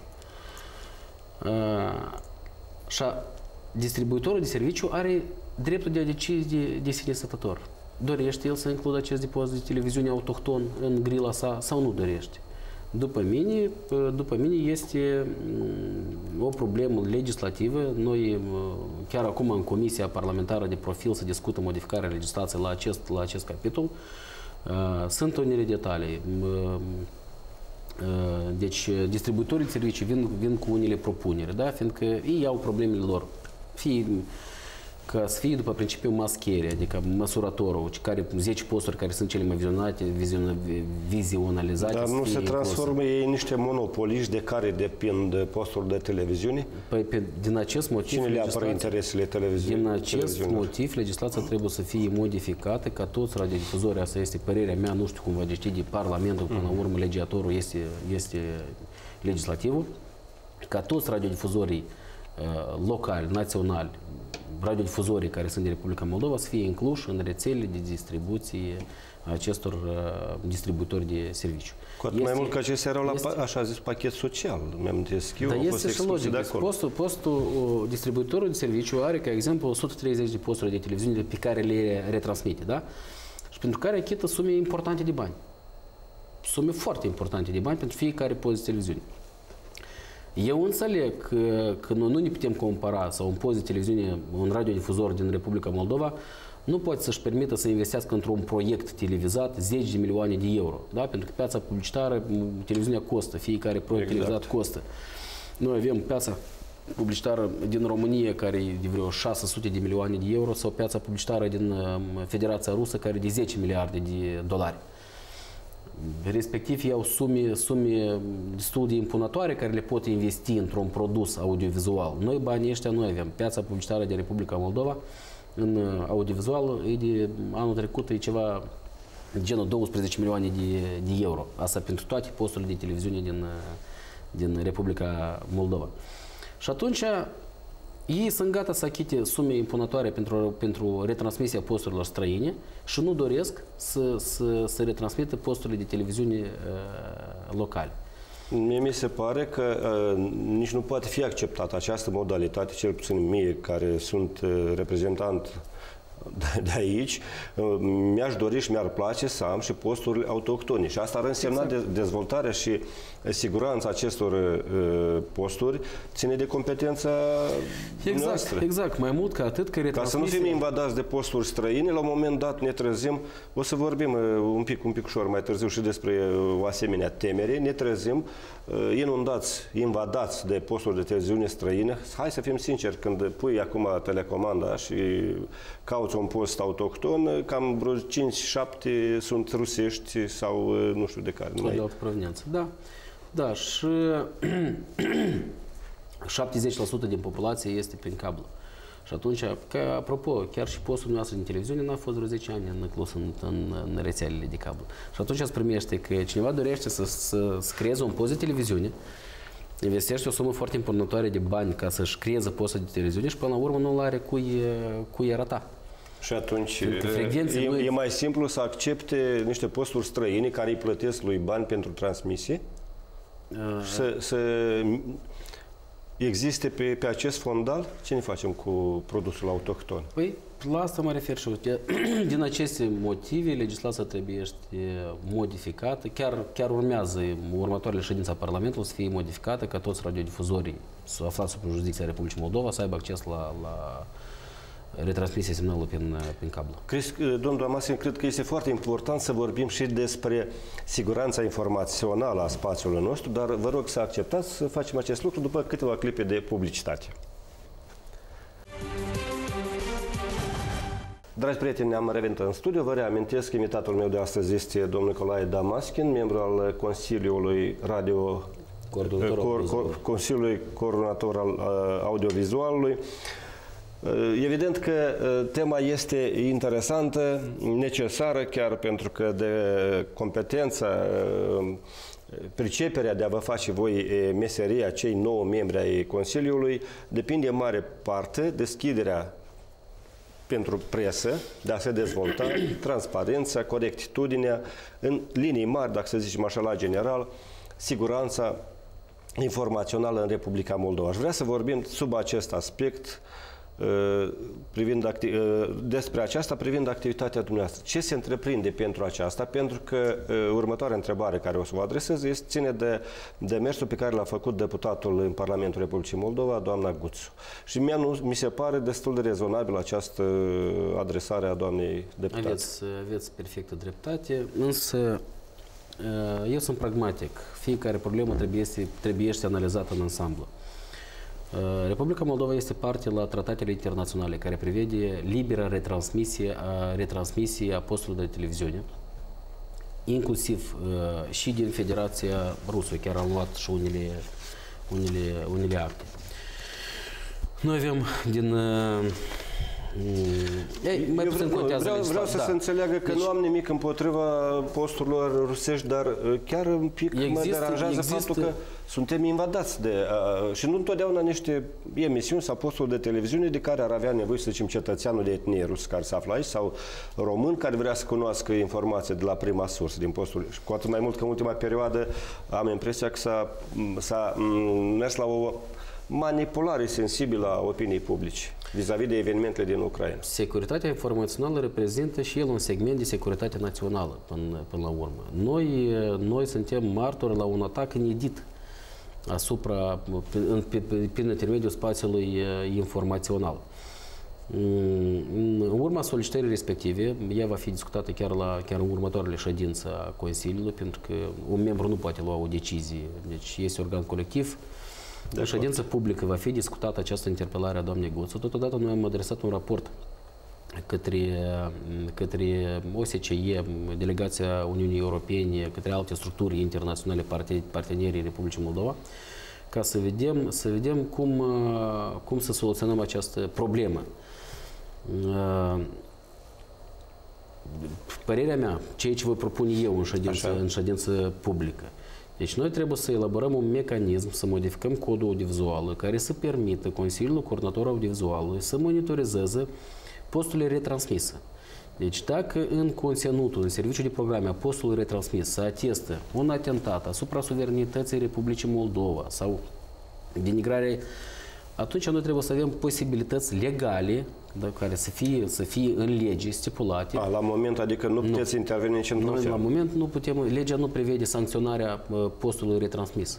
Și distribuitorul de serviciu are dreptul de a decide de, de sine stătător. Dorește el să includă acest depozit de televiziune autohton în grila sa sau nu dorește? După mine, după mine este o problemă legislativă. Noi chiar acum în Comisia Parlamentară de Profil se discută modificarea legislației la acest, la acest capitol. Sunt unele detalii. Deci distribuitorii de servicii vin, vin cu unele propuneri, da? Fiindcă ei au problemele lor. Fie ca să fie după principiul mascherii, adică măsurătorul, care zece posturi care sunt cele mai vizionate, vizionalizate. Dar nu se transformă ei în niște monopoliști de care depind posturi de televiziune? Păi, pe, din acest motiv... Cine le apără interesele televiziunii? Din acest motiv, legislația trebuie să fie modificată, ca toți radiodifuzorii, asta este părerea mea, nu știu cum va decide Parlamentul, până la urmă legiatorul este, este legislativul, ca toți radiodifuzorii uh, locali, naționali, radiodifuzorii care sunt din Republica Moldova să fie incluși în rețele de distribuție acestor uh, distribuitori de serviciu. Cu atât mai mult că acestea erau este, la așa zis pachet social. Mi-am eu, dar este și logic. Postul, postul uh, distribuitorul de serviciu are, ca exemplu, o sută treizeci de posturi de televiziune pe care le retransmite, da? Și pentru care achită sume importante de bani. Sume foarte importante de bani pentru fiecare post de televiziune. Eu înțeleg că, că noi nu ne putem compara sau un post de televiziune, un radiodifuzor din Republica Moldova nu poate să-și permită să investească într-un proiect televizat zeci de milioane de euro. Da? Pentru că piața publicitară, televiziunea costă, fiecare proiect exact. televizat costă. Noi avem piața publicitară din România care e de vreo șase sute de milioane de euro sau piața publicitară din Federația Rusă care e de zece miliarde de dolari. Respectiv iau sume, sume destul de impunătoare care le pot investi într-un produs audiovizual. Noi banii ăștia nu avem. Piața publicitară de Republica Moldova în audiovizual e de anul trecut e ceva genul douăsprezece milioane de, de euro. Asta pentru toate posturile de televiziune din, din Republica Moldova. Și atunci ei sunt gata să achite sume impunătoare pentru, pentru retransmisia posturilor străine și nu doresc să, să, să retransmită posturile de televiziune uh, locale. Mie mi se pare că uh, nici nu poate fi acceptată această modalitate, cel puțin mie, care sunt uh, reprezentant de aici, mi-aș dori și mi-ar place să am și posturi autohtone. Și asta ar însemna exact. de, dezvoltarea și siguranța acestor uh, posturi ține de competența exact, noastră. Exact, mai mult ca atât că retransmisia... Ca să nu fim invadați de posturi străine, la un moment dat ne trezim, o să vorbim uh, un pic, un pic ușor mai târziu și despre uh, o asemenea temere, ne trezim uh, inundați, invadați de posturi de televiziune străine. Hai să fim sinceri, când pui acum telecomanda și cauți un post autohton, cam vreo cinci șapte sunt rusești sau nu știu de care. Sau de altă proveniență, da. Da, și șaptezeci la sută din populație este prin cablu. Și atunci, că, apropo, chiar și postul noastră din televiziune n-a fost vreo zece ani inclus în, în, în rețelele de cablu. Și atunci îți primește că cineva dorește să, să, să creeze un post de televiziune investește o sumă foarte importantă de bani ca să-și creeze postul de televiziune și până la urmă nu are cui, cui arăta. Și atunci e, lui... e mai simplu să accepte niște posturi străine care îi plătesc lui bani pentru transmisie uh, să, să existe pe, pe acest fondal? Ce ne facem cu produsul autohton? Păi, la asta mă refer și eu. Din aceste motive, legislația trebuie modificată. Chiar, chiar urmează următoarele ședințe a Parlamentului să fie modificată ca toți radiodifuzorii aflați sub jurisdicția Republicii Moldova să aibă acces la, la retransmisia semnalului prin, prin cablu. Crezi, domnul Damasin, cred că este foarte important să vorbim și despre siguranța informațională a spațiului nostru, dar vă rog să acceptați să facem acest lucru după câteva clipe de publicitate. Dragi prieteni, am revenit în studio. Vă reamintesc că invitatul meu de astăzi este domnul Nicolae Damaschin, membru al Consiliului Radio Coordonator cor, cor, Consiliului Coordonator al uh, Audiovizualului. Uh, evident că uh, tema este interesantă, necesară, chiar pentru că de competența, uh, priceperea de a vă face voi meseria, cei nouă membri ai Consiliului, depinde în mare parte deschiderea pentru presă, de a se dezvolta, transparența, corectitudinea, în linii mari, dacă să zicem așa la general, siguranța informațională în Republica Moldova. Aș vrea să vorbim sub acest aspect privind despre aceasta, privind activitatea dumneavoastră. Ce se întreprinde pentru aceasta? Pentru că următoarea întrebare care o să vă adresez este ține de demersul pe care l-a făcut deputatul în Parlamentul Republicii Moldova, doamna Guțu. Și mie nu, mi se pare destul de rezonabil această adresare a doamnei deputate. Aveți, aveți perfectă dreptate, însă eu sunt pragmatic. Fiecare problemă trebuie să trebuie să analizată în ansamblu. Republica Moldova este parte la tratatele internaționale care prevede libera retransmisie a retransmisiei a posturilor de televiziune, inclusiv uh, și din Federația Rusă, chiar am luat și unele, unele, unele acte. Noi avem din... Uh, Ei, mai puțin contează vreau, vreau să da. se înțeleagă că deci, nu am nimic împotriva posturilor rusești, dar chiar un pic există, mă deranjează există, faptul că suntem invadați de... A, și nu întotdeauna niște emisiuni sau posturi de televiziune de care ar avea nevoie, să zicem, cetățeanul de etnie rus care se află aici sau român care vrea să cunoască informații de la prima sursă din posturi. Și cu atât mai mult că în ultima perioadă am impresia că s-a mers la o manipulare sensibilă a opiniei publice vis-a-vis de evenimentele din Ucraina. Securitatea informațională reprezintă și el un segment de securitate națională până, până la urmă. Noi, noi suntem martori la un atac inedit asupra, prin intermediul spațiului informațional. În urma solicitării respective, ea va fi discutată chiar, la, chiar în următoarele ședințe a Consiliului, pentru că un membru nu poate lua o decizie, deci este organ colectiv. În ședință publică va fi discutată această interpelare a doamnei Guțu. Totodată noi am adresat un raport către, către O S C E, Delegația Uniunii Europene, către alte structuri internaționale partenerii Republicii Moldova, ca să vedem, să vedem cum, cum să soluționăm această problemă. Părerea mea, ceea ce voi propune eu în ședință, în ședință publică, deci noi trebuie să elaborăm un mecanism, să modificăm codul audiovizual care să permită Consiliul Coordonator Audiovizual să monitorizeze posturile retransmise. Deci dacă în conținutul, în serviciul de programe a postului retransmis se atestă un atentat asupra suveranității Republicii Moldova sau denigrare, atunci noi trebuie să avem posibilități legale, da, care să fie, să fie în lege stipulate. A, la moment, adică nu puteți nu. interveni nici într-un fel? La moment nu putem, legea nu prevede sancționarea postului retransmis.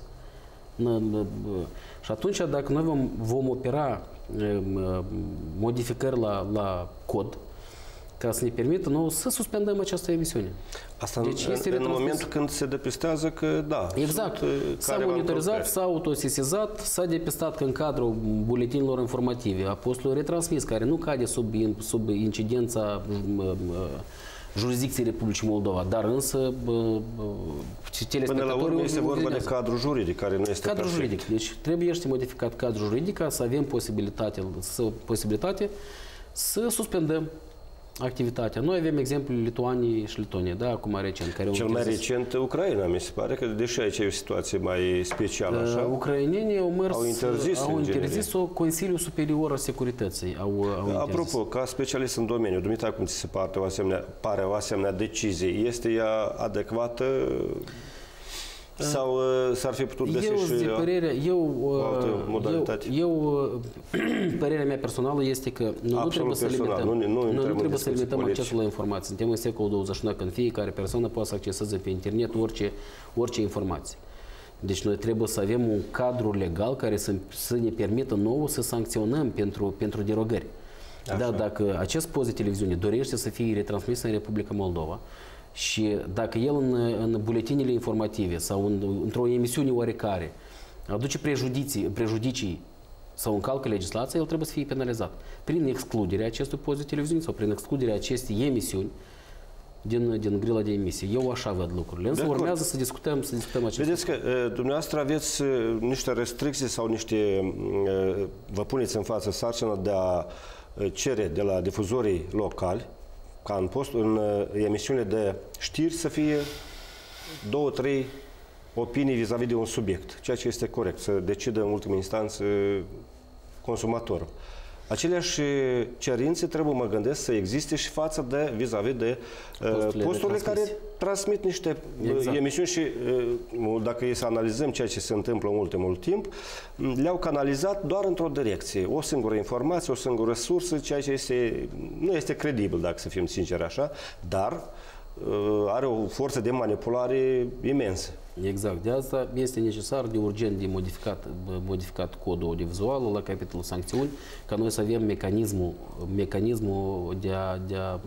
Și atunci, dacă noi vom, vom opera modificări la, la cod, ca să ne permită nouă să suspendăm această emisiune. Asta deci în, este în momentul când se depistează că da. Exact. S-a monitorizat, s-a autosesizat, s-a depistat că în cadrul buletinilor informative a postului retransmis, care nu cade sub, sub incidența jurisdicției Republicii Moldova, dar însă telespectatorii... Până la urmă este vorba de cadrul juridic, care nu este cadrul perfect. juridic. Deci trebuie să modificat cadrul juridic ca să avem posibilitate, să, posibilitate să suspendăm activitatea. Noi avem exemplul Lituaniei și Letoniei, da, acum recent. Care Cel mai recent Ucraina, mi se pare, că deși aici e o situație mai specială, așa. Uh, ucrainenii au mers, au interzis, au interzis-o Consiliul Superior al Securității. Au, au Apropo, ca specialist în domeniu, dumneavoastră cum ți se pare o asemenea, pare o asemenea decizie? Este ea adecvată? Sau uh, s-ar fi putut găsi eu, și părerea, eu, o altă modalitate? Eu, eu părerea mea personală este că nu, nu trebuie să limităm, nu, nu, nu, nu trebuie să limităm politici. accesul la informații. Suntem în secolul douăzeci și unu, când fiecare persoană poate să acceseze pe internet orice, orice informație. Deci noi trebuie să avem un cadru legal care să, să ne permită nouă să sancționăm pentru, pentru derogări. Da, dacă acest post de televiziune dorește să fie retransmis în Republica Moldova, și dacă el în, în buletinele informative sau în, într-o emisiune oarecare aduce prejudicii, prejudicii sau încalcă legislația, el trebuie să fie penalizat prin excluderea acestui post de televiziune sau prin excluderea acestei emisiuni din, din grila de emisie. Eu așa văd lucrurile. Însă urmează să discutăm, să discutăm acest Vedeți lucru. că dumneavoastră aveți niște restricții sau niște, vă puneți în față sarcina de a cere de la difuzorii locali ca în, post, în emisiune de știri să fie două, trei opinii vis-a-vis de un subiect, ceea ce este corect, să decidă în ultimă instanță consumatorul. Aceleași cerințe trebuie, mă gândesc, să existe și față de vis-a-vis de posturile, posturile de care transmit niște exact. emisiuni și dacă e să analizăm ceea ce se întâmplă în ultimul timp, le-au canalizat doar într-o direcție. O singură informație, o singură sursă, ceea ce este, nu este credibil, dacă să fim sinceri așa, dar are o forță de manipulare imensă. Exact. De asta este necesar de urgent de modificat, modificat codul audiovizual la capitolul sancțiuni, ca noi să avem mecanismul, mecanismul de a, de a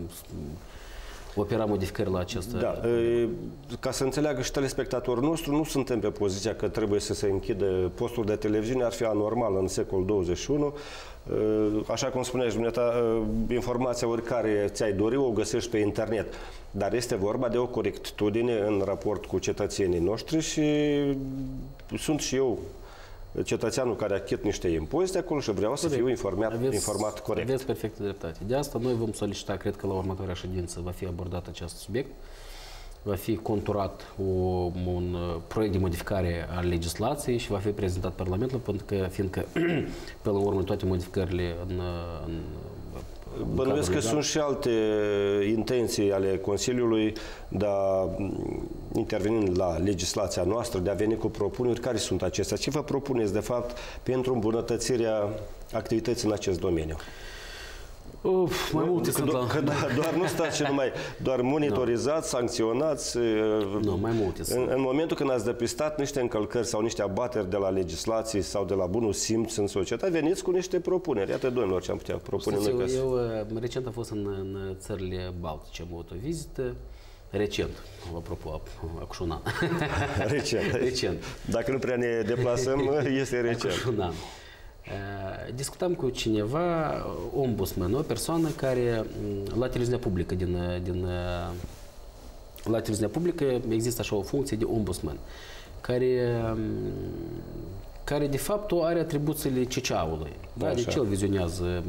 opera modificări la acest... Da. Ca să înțeleagă și telespectatorul nostru, nu suntem pe poziția că trebuie să se închidă postul de televiziune, ar fi anormal în secolul douăzeci și unu. Așa cum spuneai dumneata, informația oricare ți-ai dori, o găsești pe internet. Dar este vorba de o corectitudine în raport cu cetățenii noștri și sunt și eu cetățeanul care achit niște impozite acolo și vreau să fiu informat, aveți, informat corect. Aveți perfectă dreptate. De asta noi vom solicita, cred că la următoarea ședință va fi abordat acest subiect, va fi conturat o, un proiect de modificare a legislației și va fi prezentat Parlamentului, pentru că, fiindcă, pe la urmă, toate modificările în, în Bănuiesc că sunt și alte intenții ale Consiliului de a interveni la legislația noastră, de a veni cu propuneri. Care sunt acestea? Ce vă propuneți, de fapt, pentru îmbunătățirea activității în acest domeniu? Uf, mai multe sunt la... Că doar nu stați numai, doar monitorizați, no. sancționați. Nu, mai multe sunt. În, în momentul când ați depistat niște încălcări sau niște abateri de la legislații sau de la bunul simț în societate, veniți cu niște propuneri. Iată, domnilor, ce am putea propune noi. Eu, eu recent am fost în, în țările Baltice, am avut o vizită. Recent, apropo, acum un an. Recent. Recent. Dacă nu prea ne deplasăm, este recent. Acum un an. Discutam cu cineva, ombudsman, o persoană care la televiziunea publică din, din la televiziunea publică există așa o funcție de ombudsman, care care de fapt are atribuțiile C C A-ului. Da? Deci el vizionează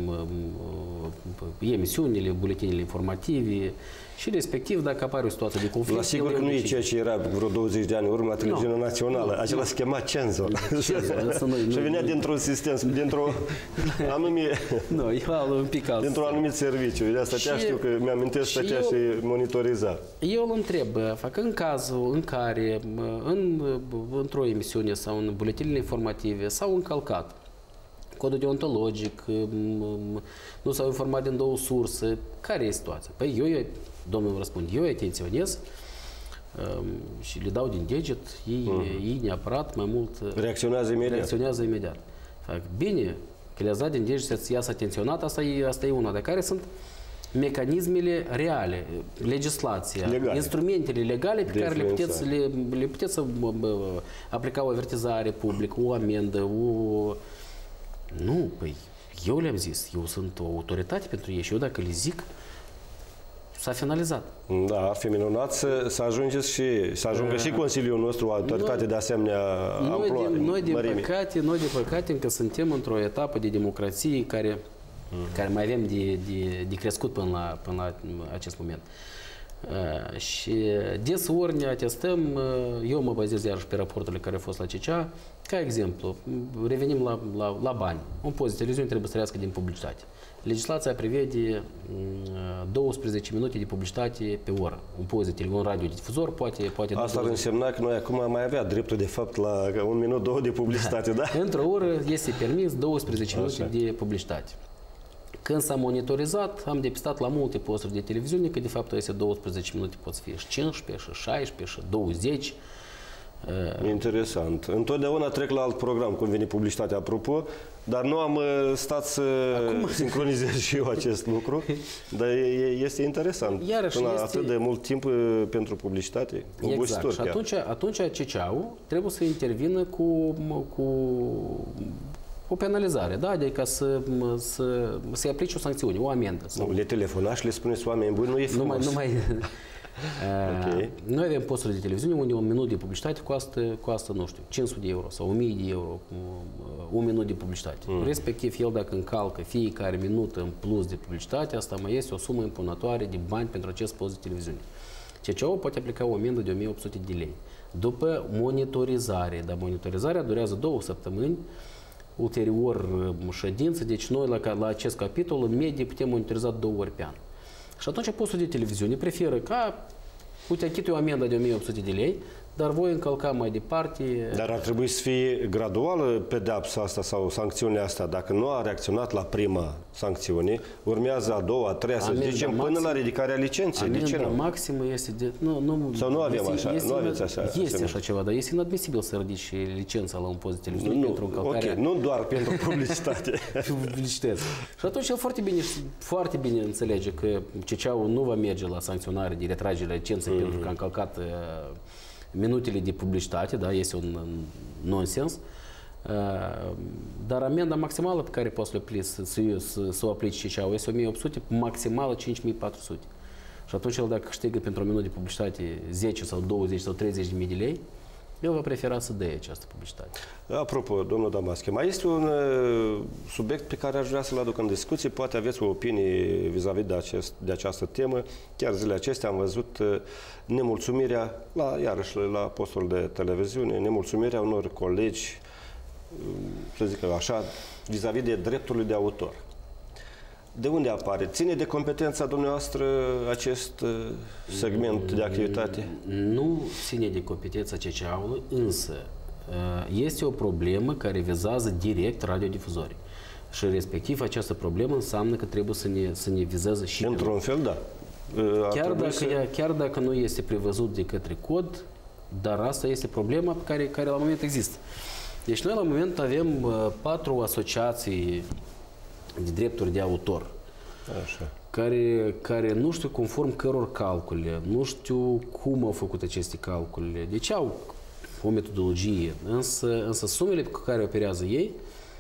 emisiunile, buletinele informative și respectiv dacă apare o situație de conflict... La sigur că nu e ceea ce era vreo douăzeci de ani în urmă la televiziunea no. națională. No. Acela se chema cenzor. Și venea dintr-un sistem, dintr-o anume... Nu, e un pic alt. Dintr-un anumit serviciu. De asta te știu că mi-amintesc, stătea și monitoriza. Eu îl întreb, fac în cazul în care în, într-o emisiune sau în buletinele informative s-au încălcat codul deontologic, nu s-au informat din două surse. Care e situația? Păi eu, eu domnul răspund, eu atenționez um, și le dau din deget, ei, uh-huh. ei neapărat mai mult reacționează imediat. Reacționează imediat. Fac, bine, că le-ați dat din deget să i-ați atenționat, asta e, asta e una. De care sunt mecanismele reale, legislația, legale. Instrumentele legale pe de care le puteți, le, le puteți să aplica o avertizare publică, o amendă, o... Nu, păi, eu le-am zis, eu sunt o autoritate pentru ei și eu dacă le zic, s-a finalizat. Da, ar fi minunat să, să ajungeți și, să ajungă și Consiliul nostru, o autoritate noi, de asemenea amploare. Noi, din păcate, noi, din păcate, încă suntem într-o etapă de democrație care uh-huh. care mai avem de, de, de crescut până la, până la acest moment. Uh, și deseori ne atestăm, uh, eu mă bazez iarăși pe raporturile care au fost la C C A, ca exemplu, revenim la, la, la bani. Un post de televiziune trebuie să trăiască din publicitate. Legislația prevede douăsprezece minute de publicitate pe oră. Un post de televiziune, un radiodifuzor poate... poate asta ar însemna că noi acum mai avea dreptul, de fapt, la un minut, două de publicitate, da? da? Într-o oră este permis douăsprezece minute de publicitate. Când s-a monitorizat, am depistat la multe posturi de televiziune că, de fapt, este douăsprezece minute, pot să fie și cincisprezece, și șaisprezece, și douăzeci. Interesant. Întotdeauna trec la alt program, cum vine publicitatea, apropo, dar nu am stat să Acum... sincronizez și eu acest lucru, dar este interesant. Iarăși Până este... atât de mult timp pentru publicitate, exact. Și atunci, atunci C C A-ul trebuie să intervină cu, cu o penalizare, da? Adică să, să, să aplice o sancțiune, o amendă. Sau... Le telefonați și le spuneți oameni buni, nu e frumos. Nu mai, nu mai... Okay. Noi avem posturi de televiziune unde un minut de publicitate costă, costă, nu știu, cinci sute de euro sau o mie de euro, un minut de publicitate. Mm. Respectiv, el dacă încalcă fiecare minut în plus de publicitate, asta mai este o sumă impunătoare de bani pentru acest post de televiziune. C C A-ul poate aplica o amendă de o mie opt sute de lei. După monitorizare, dar monitorizarea durează două săptămâni, ulterior ședință, deci noi la, la acest capitol în medie putem monitoriza două ori pe an. Și atunci postul de televiziune preferă ca, uite, achitui o amendă de o mie opt sute de lei, dar voi încălca mai departe... Dar ar trebui să fie graduală pedeapsa asta sau sancțiunea asta. Dacă nu a reacționat la prima sancțiune, urmează a doua, a treia, să zicem, până la ridicarea licenței. De ce nu? Maximă este de... Nu, nu, sau nu avem este, așa? Este, nu aveți așa? Este așa ceva, dar este inadmisibil să ridici licența la un post de televiziune nu, pentru încălcarea... Ok, nu doar pentru publicitate. Publicități. Și atunci el foarte bine, foarte bine înțelege că C C A-ul nu va merge la sancționare de retragere licenței mm-hmm. pentru că a încălcat uh, minutele de publicitate, da, este un nonsens, dar amenda maximală pe care poți să o aplici, să, să, să o aplici C C A-ul este o mie opt sute, maximală cinci mii patru sute. Și atunci el dacă câștigă pentru un minut de publicitate zece sau douăzeci sau treizeci de mii de lei, el va prefera să dea această publicitate. Apropo, domnul Damasche, mai este un uh, subiect pe care aș vrea să-l aduc în discuție. Poate aveți o opinie vis-a-vis de, acest, de această temă. Chiar zilele acestea am văzut uh, nemulțumirea, la, iarăși la postul de televiziune, nemulțumirea unor colegi, uh, să zic așa, vis-a-vis de drepturile de autor. De unde apare? Ține de competența dumneavoastră acest segment de activitate? Nu ține de competența C C A-ului, însă este o problemă care vizează direct radiodifuzorii. Și respectiv această problemă înseamnă că trebuie să ne, să ne vizeze și... Într-un fel, da. Chiar dacă, să... ea, chiar dacă nu este prevăzut de către cod, dar asta este problema pe care, care la moment există. Deci noi la moment avem uh, patru asociații de drepturi de autor, așa. Care, care nu știu conform căror calcule, nu știu cum au făcut aceste calcule, deci au o metodologie, însă, însă sumele cu care operează ei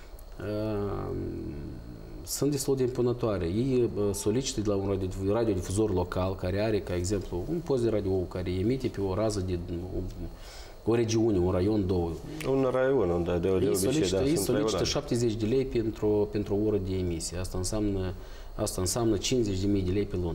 uh, sunt destul de impunătoare. Ei uh, solicită de la un radiodifuzor local care are, ca exemplu, un post de radio care emite pe o rază de o, o regiune, un raion, două. Un raion, da, de, de ei obicei, solicită, da, ei sunt solicită șaptezeci de lei pentru, pentru o oră de emisie. Asta înseamnă, asta înseamnă cincizeci de mii de lei pe lună.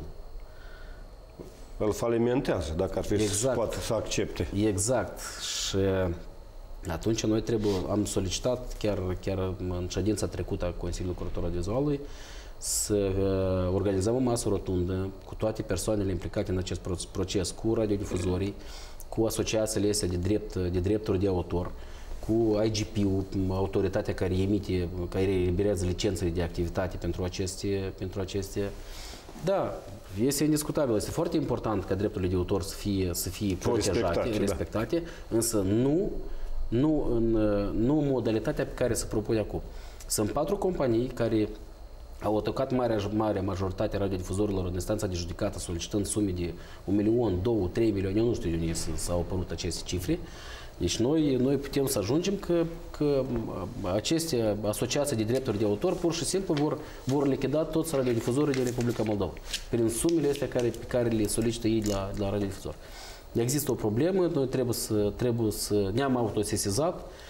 Îl falimentează, dacă ar fi exact. să poată să accepte. Exact. Și atunci noi trebuie, am solicitat chiar, chiar în ședința trecută a Consiliului Curator Audiovizualului să organizăm o masă rotundă cu toate persoanele implicate în acest proces, cu radiodifuzorii, cu asociațiile astea de, drept, de drepturi de autor, cu I G P-ul, autoritatea care emite, care eliberează licențele de activitate pentru aceste, pentru aceste. Da, este indiscutabil, este foarte important ca drepturile de autor să fie, să fie protejate, respectate, respectate da. Însă nu, nu, în, nu în modalitatea pe care se propune acum. Sunt patru companii care au atacat marea, marea majoritate a radiodifuzorilor în instanța de judecată solicitând sume de un milion, două, trei milioane, eu nu știu de unde s-au apărut aceste cifre. Deci noi, noi putem să ajungem că, că aceste asociații de drepturi de autor pur și simplu vor, vor lichida toți radiodifuzorii din Republica Moldova prin sumele astea care, pe care le solicită ei la, la radiodifuzor. Există o problemă, noi trebuie să, trebuie să ne-am autosesizat.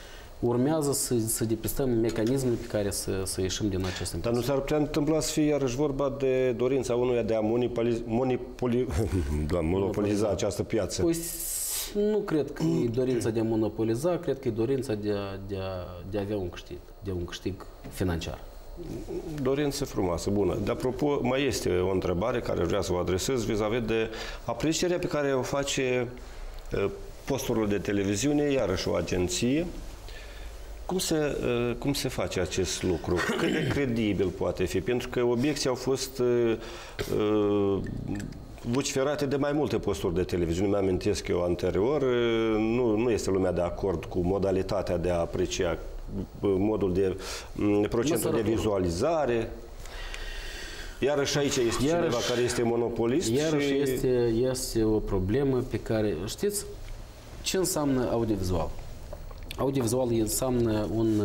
urmează să, să depistăm mecanismele pe care să, să ieșim din acest impasse. Dar nu s-ar putea întâmpla să fie iarăși vorba de dorința unuia de a monopoli, monopoli, monopoliza această piață? Păi, nu cred că e dorința de a monopoliza, cred că e dorința de a, de a, de a avea un câștig, de un câștig financiar. Dorință frumoasă, bună. De apropo, mai este o întrebare care vreau să vă adresez vis-a-vis de aprecierea pe care o face posturile de televiziune, iarăși o agenție. Cum se, cum se face acest lucru? Cât de credibil poate fi? Pentru că obiecții au fost uh, vociferate de mai multe posturi de televiziune. Mi-amintesc eu anterior, nu, nu este lumea de acord cu modalitatea de a aprecia modul de procentul de vizualizare. Iarăși aici este iarăși, cineva care este monopolist. Iarăși și... este, este o problemă pe care, știți, ce înseamnă audiovizual? Audiovizual înseamnă un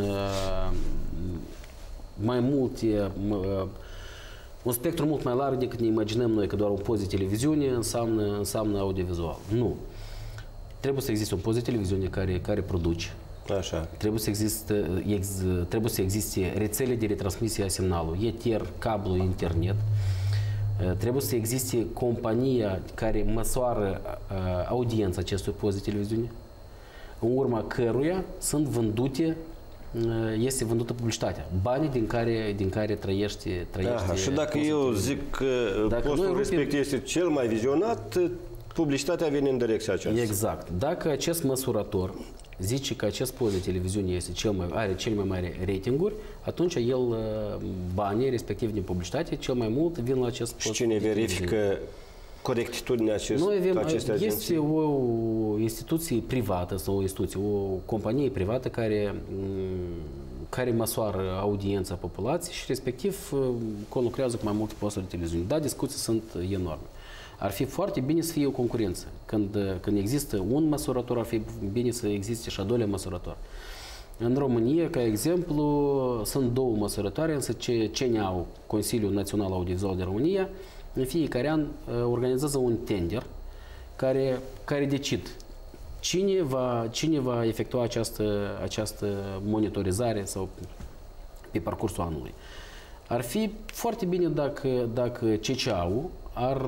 mai mult, un spectru mult mai larg decât ne imaginăm noi că doar un post de televiziune înseamnă, înseamnă audiovizual. Nu. Trebuie să existe un post de televiziune care, care produce. Așa. Trebuie să existe, ex, trebuie să existe rețele de retransmisie a semnalului, eter, cablu, internet. Trebuie să existe compania care măsoară audiența acestui post de televiziune, în urma căruia sunt vândute, este vândută publicitatea, banii din care, din care trăiește, trăiește. Aha, și dacă eu zic că dacă postul respectiv este cel mai vizionat, publicitatea vine în direcția aceasta. Exact. Dacă acest măsurător zice că acest post de televiziune este cel mai, are cel mai mare ratinguri, atunci el, banii respectiv din publicitate, cel mai mult vin la acest post. Și cine verifică corectitudinea acest, Noi avem, acestei agenții? Este o instituție privată sau o instituție, o companie privată care, care măsoară audiența populației și respectiv conlucrează cu mai multe posturi de televiziune. Da, discuții sunt enorme. Ar fi foarte bine să fie o concurență. Când, când există un măsurător, ar fi bine să existe și a doilea măsurător. În România, ca exemplu, sunt două măsurătoare, însă C N A-ul, Consiliul Național Audiovizual de România, în fiecare an organizează un tender care, care decid cine va, cine va efectua această, această monitorizare sau pe parcursul anului. Ar fi foarte bine dacă, dacă C C A-ul ar,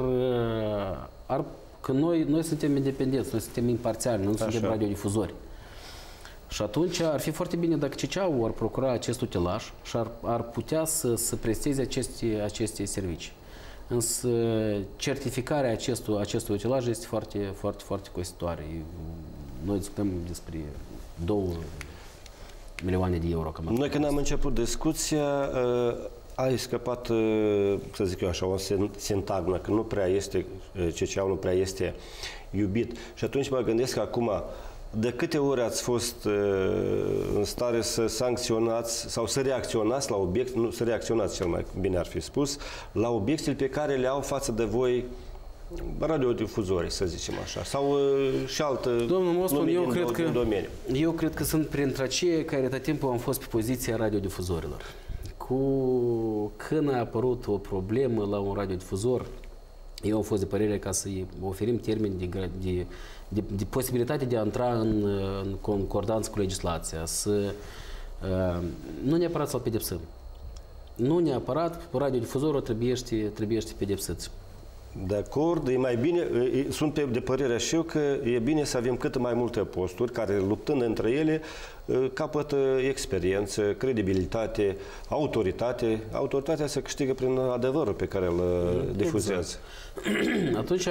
ar că noi, noi suntem independenți, noi suntem imparțiali, nu suntem radiodifuzori. Și atunci ar fi foarte bine dacă C C A-ul ar procura acest utilaj și ar, ar putea să, să presteze aceste, aceste servicii. Însă certificarea acestui, acestui utilaj este foarte, foarte, foarte costisitoare. Noi discutăm despre două milioane de euro. Cam Noi când am început discuția, ai scăpat, să zic eu așa, o sintagmă, că nu prea este, C C A-ul nu prea este iubit. Și atunci mă gândesc că acum, de câte ori ați fost în stare să sancționați sau să reacționați la obiect, nu să reacționați cel mai bine ar fi spus, la obiecțiile pe care le au față de voi radiodifuzorii, să zicem așa, sau și altă Domnul Mosman, eu cred că domeniu. Eu cred că sunt printre cei care tot timpul am fost pe poziția radiodifuzorilor. Cu când a apărut o problemă la un radiodifuzor, eu am fost de părere ca să-i oferim termeni de, de, de, de posibilitate de a intra în, în concordanță cu legislația, să uh, nu neapărat să-l pedepsăm. Nu neapărat, radiodifuzorul trebuie să pedepsit. De acord, e mai bine, sunt de părerea și eu că e bine să avem cât mai multe posturi care, luptând între ele, capătă experiență, credibilitate, autoritate. Autoritatea se câștigă prin adevărul pe care îl exact. difuzează. Atunci,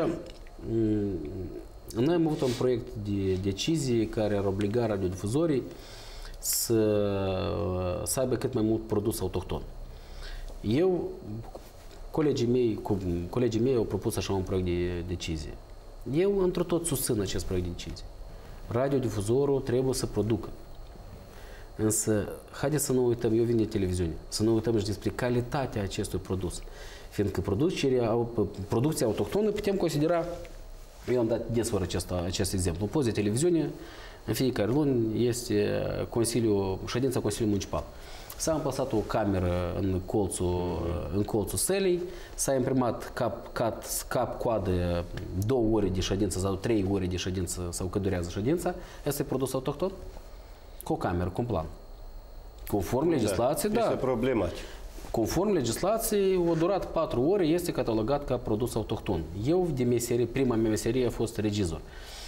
noi am avut un proiect de decizie care ar obliga radiodifuzorii să, să aibă cât mai mult produs autohton. Eu, colegii mei, cu, colegii mei au propus așa un proiect de decizie. Eu, într-o tot, susțin acest proiect de decizie. Radiodifuzorul trebuie să producă. Însă, haideți să nu uităm, eu vin de televiziune, să nu uităm și despre calitatea acestui produs. Fiindcă producția autohtonă putem considera, eu am dat desfără acest, acest exemplu, post de televiziune, în fiecare luni este Consiliul, ședința Consiliului Municipal. S-a amplasat o cameră în colțul, în colțul sălii, s-a imprimat cap, cap, cap, coadă, două ore de ședință sau trei ore de ședință sau cât durează ședința. Asta e produs autohton? cu o cameră, cu un plan. Conform legislației, da. Este problematic. Conform legislației, o durat patru ore, este catalogat ca produs autohton. Eu, de meserie, prima mea meserie a fost regizor.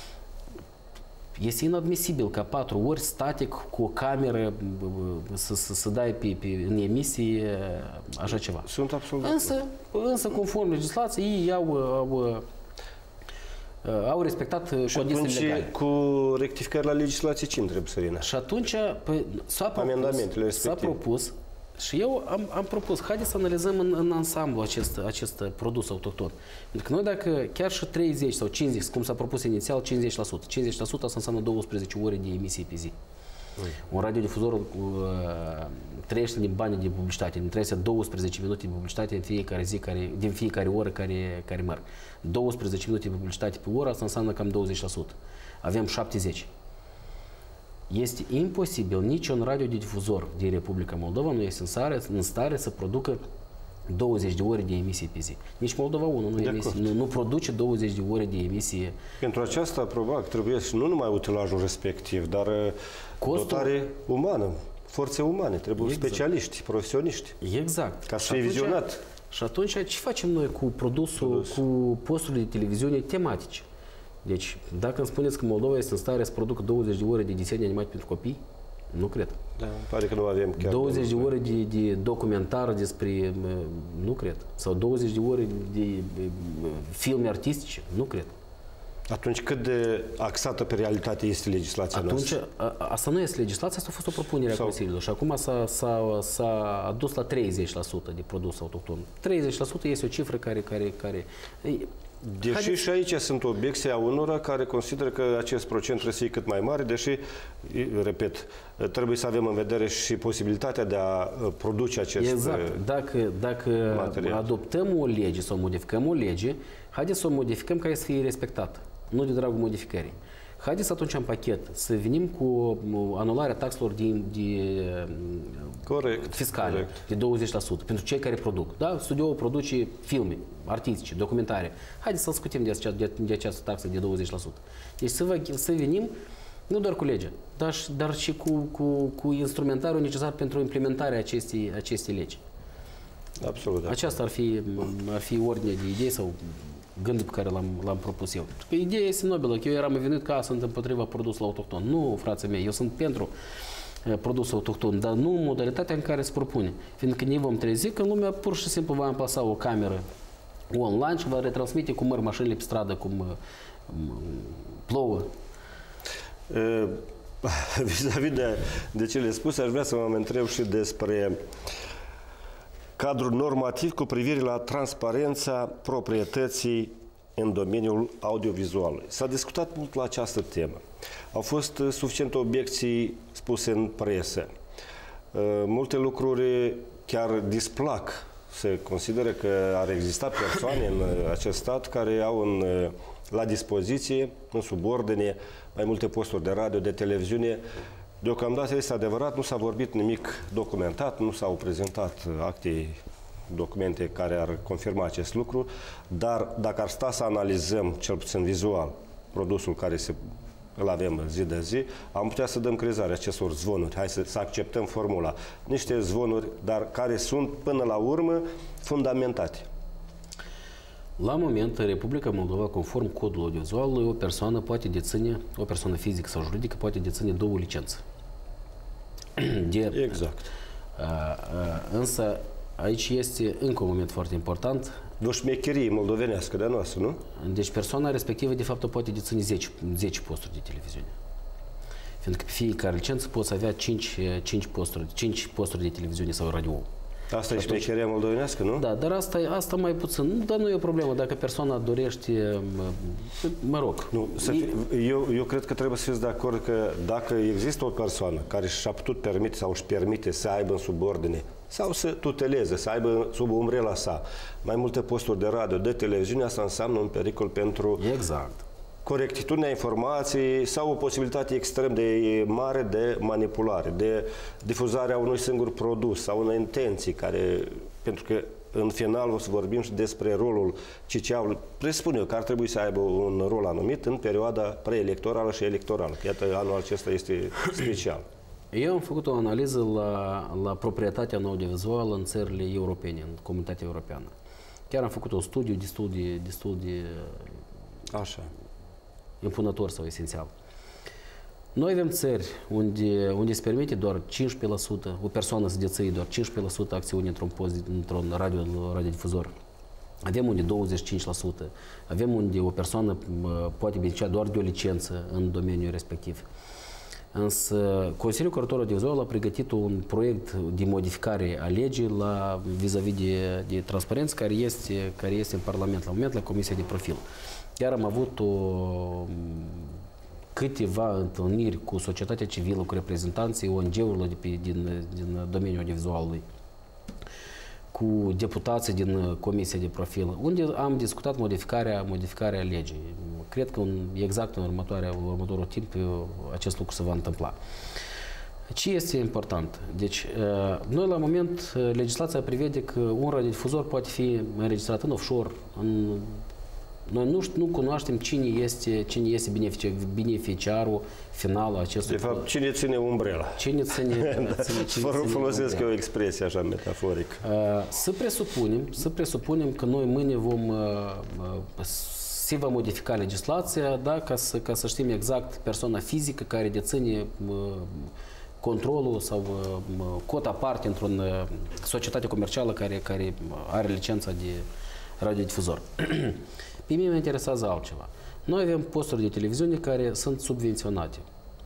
Este inadmisibil ca patru ori static cu o cameră să, să, să dai pe, pe, în emisie așa ceva. Sunt absolut. Însă, însă conform legislației, ei au, au, au respectat condițiile legale. Cu rectificări la legislație, cine trebuie să vină? Și atunci păi, s-a propus, s-a propus și eu am, am propus, haideți să analizăm în, în ansamblu acest, acest produs autohton. Pentru că noi dacă chiar și treizeci sau cincizeci, cum s-a propus inițial, cincizeci la sută, cincizeci la sută asta înseamnă douăsprezece ore de emisie pe zi. Mm. Un radiodifuzor uh, trăiește din bani de publicitate, ne trăiește douăsprezece minute de publicitate în fiecare zi, care, din fiecare oră care, care merg. douăsprezece minute de publicitate pe oră, asta înseamnă cam douăzeci la sută. Avem șaptezeci. Este imposibil, niciun radiodifuzor din Republica Moldova nu este în stare, în stare să producă douăzeci de ore de emisie pe zi. Nici Moldova unu nu, emisie, nu, nu produce douăzeci de ore de emisie. Pentru aceasta, probabil, trebuie și nu numai utilajul respectiv, dar costul, dotare umană, forțe umane, trebuie exact. Specialiști, profesioniști. Exact. Ca să fie vizionat. Și atunci, ce facem noi cu produsul, Produs. cu posturile de televiziune tematice? Deci, dacă îmi spuneți că Moldova este în stare să producă douăzeci de ore de desene animate pentru copii, nu cred. Da, pare că nu avem chiar... douăzeci de ore de, de documentar despre... Nu cred. Sau douăzeci de ore de filme artistice, nu cred. Atunci cât de axată pe realitate este legislația Atunci, noastră? A, asta nu este legislația, asta a fost o propunere sau... a Consiliului și acum s-a adus la treizeci la sută de produs autohton. treizeci la sută este o cifră care... care, care Deși Haideți... și aici sunt obiecții a unora care consideră că acest procent trebuie să fie cât mai mare, deși, repet, trebuie să avem în vedere și posibilitatea de a produce acest Exact. Dacă, dacă adoptăm o lege sau modificăm o lege, haideți să o modificăm ca să fie respectată, nu de dragul modificării. Haideți atunci în pachet să venim cu anularea taxelor de, de corect, fiscale corect. de douăzeci la sută pentru cei care produc. Da? Studioul produce filme artistice, documentare. Haideți să discutăm de, acea, de, de această taxă de douăzeci la sută. Deci să, vă, să venim nu doar cu legea, dar, dar și cu, cu, cu instrumentarul necesar pentru implementarea acestei, acestei legi. Absolut. Aceasta ar fi, ar fi ordinea de idei sau gândul pe care l-am propus eu. Că ideea este nobilă, că eu eram venit ca sunt împotriva produsului autohton. Nu, frații mei, eu sunt pentru produsul autohton, dar nu în modalitatea în care se propune. Fiindcă ne vom trezi că lumea pur și simplu va amplasa o cameră online și va retransmite cum merg mașinile pe stradă, cum plouă. Vis-a-vis de, de cele spuse, aș vrea să mă întreb și despre cadrul normativ cu privire la transparența proprietății în domeniul audiovizualului. S-a discutat mult la această temă. Au fost suficiente obiecții spuse în presă. Multe lucruri chiar displac. Se consideră că ar exista persoane în acest stat care au în, la dispoziție, în subordine, mai multe posturi de radio, de televiziune. Deocamdată este adevărat, nu s-a vorbit nimic documentat, nu s-au prezentat acte, documente care ar confirma acest lucru, dar dacă ar sta să analizăm, cel puțin vizual, produsul care se, îl avem zi de zi, am putea să dăm crezare acestor zvonuri. Hai să, să acceptăm formula. Niște zvonuri, dar care sunt, până la urmă, fundamentate. La moment, în Republica Moldova, conform codului audiovizual, o persoană poate deține, o persoană fizică sau juridică poate deține două licențe. De, exact. A, a, însă, aici este încă un moment foarte important. O șmecherie moldovenească de-a noastră, nu? Deci persoana respectivă, de fapt, poate deține zece, zece posturi de televiziune. Fiindcă pe fiecare licență poți avea cinci, cinci, posturi, cinci posturi de televiziune sau radio. Asta e șmecheria moldovenească, nu? Da, dar asta, asta mai puțin. Dar nu e o problemă. Dacă persoana dorește, mă rog. Nu, să fi, eu, eu cred că trebuie să fiți de acord că dacă există o persoană care și-a putut permite sau își permite să aibă în subordine sau să tuteleze, să aibă sub umbrela sa mai multe posturi de radio, de televiziune, asta înseamnă un pericol pentru exact. corectitudinea informației sau o posibilitate extrem de mare de manipulare, de difuzarea unui singur produs sau unei intenții care, pentru că în final o să vorbim și despre rolul C C A-ului. Presupun eu că ar trebui să aibă un rol anumit în perioada preelectorală și electorală. Iată, anul acesta este special. Eu am făcut o analiză la, la proprietatea în audiovizuală în țările europene, în comunitatea europeană. Chiar am făcut un studiu destul de, destul de Așa. impunător sau esențial. Noi avem țări unde, unde se permite doar cincisprezece la sută, o persoană să deține doar cincisprezece la sută acțiuni într-un, într-un radio, radiodifuzor. Avem unde douăzeci și cinci la sută, avem unde o persoană poate beneficia doar de o licență în domeniul respectiv. Însă Consiliul Curator Audiovizual a pregătit un proiect de modificare a legii la vis-a-vis de, de transparență care este, care este în Parlament la moment, la Comisia de Profil. Chiar am avut o, câteva întâlniri cu societatea civilă, cu reprezentanții O N G-urilor din, din, din domeniul audiovizualului, cu deputații din Comisia de Profil, unde am discutat modificarea, modificarea legii. Cred că un, exact în următoarea, următorul timp acest lucru se va întâmpla. Ce este important? Deci, noi la moment, legislația prevede că un radiodifuzor poate fi înregistrat în offshore. În, noi nu, nu cunoaștem cine este, cine este beneficiarul final acestui. De fapt, cine ține umbrela. Cine ține, da, ține, cine ține folosesc umbrela. o expresie așa metaforică. Să presupunem, să presupunem că noi mâine vom se va modifica legislația, da, ca, să, ca să știm exact persoana fizică care deține controlul sau cota parte într-o societate comercială care, care are licența de radiodifuzor. Pe mine mă interesează altceva. Noi avem posturi de televiziune care sunt subvenționate.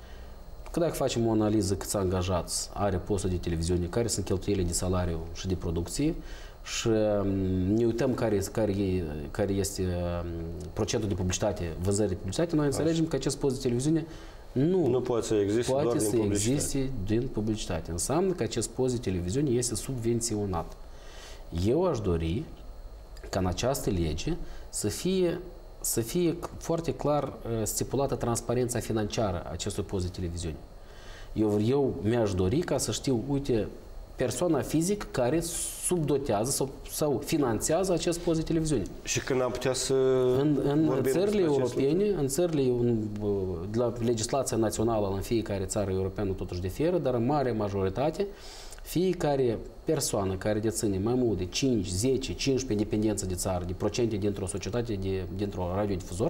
Că dacă facem o analiză câți angajați are postul de televiziune, care sunt cheltuielile de salariu și de producție și ne uităm care, care, care este procentul de publicitate, vânzări de publicitate, noi înțelegem că acest post de televiziune nu, nu poate să existe poate doar să din publicitate. existe din publicitate. Înseamnă că acest post de televiziune este subvenționat. Eu aș dori ca în această lege să fie, să fie foarte clar stipulată transparența financiară a acestui post de televiziune. Eu, eu mi-aș dori ca să știu, uite, persoana fizică care subdotează sau, sau finanțează acest post de televiziune. Și când am putea să în, în țările europene, lucru? în țările, în, la legislația națională în fiecare țară europeană totuși diferă, dar în mare majoritate, fiecare persoană care deține mai mult de cinci, zece, cincisprezece dependență de țară, de procente dintr-o societate, de, dintr-un radiodifuzor,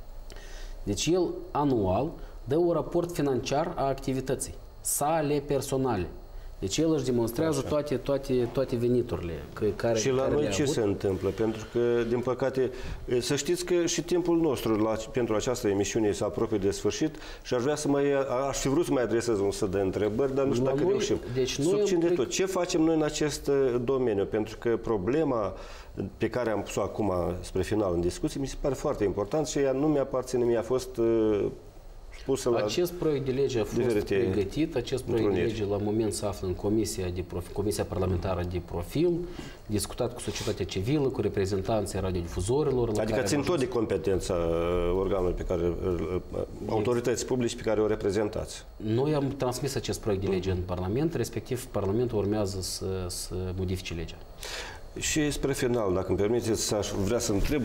deci el anual dă un raport financiar a activității sale personale. Deci el își demonstrează toate, toate, toate veniturile care Și la care noi ce avut. se întâmplă? Pentru că, din păcate, să știți că și timpul nostru la, pentru această emisiune se apropie de sfârșit și aș vrea să mai, aș fi vrut să mai adresez un set de întrebări, dar nu știu La dacă noi, reușim. Deci noi Succint de am... tot. Ce facem noi în acest domeniu? Pentru că problema pe care am pus-o acum spre final în discuție mi se pare foarte important și ea nu mi-aparține, mi-a fost uh, pusă la Acest proiect de lege a fost pregătit, acest proiect de lege la moment se află în Comisia, de profil, Comisia Parlamentară de Profil, discutat cu societatea civilă, cu reprezentanții radiodifuzorilor. Adică țin tot de competența organului pe care, autorității publice pe care o reprezentați. Noi am transmis acest proiect de lege în Parlament, respectiv Parlamentul urmează să, să modifice legea. Și spre final, dacă îmi permiteți, aș vrea să întreb,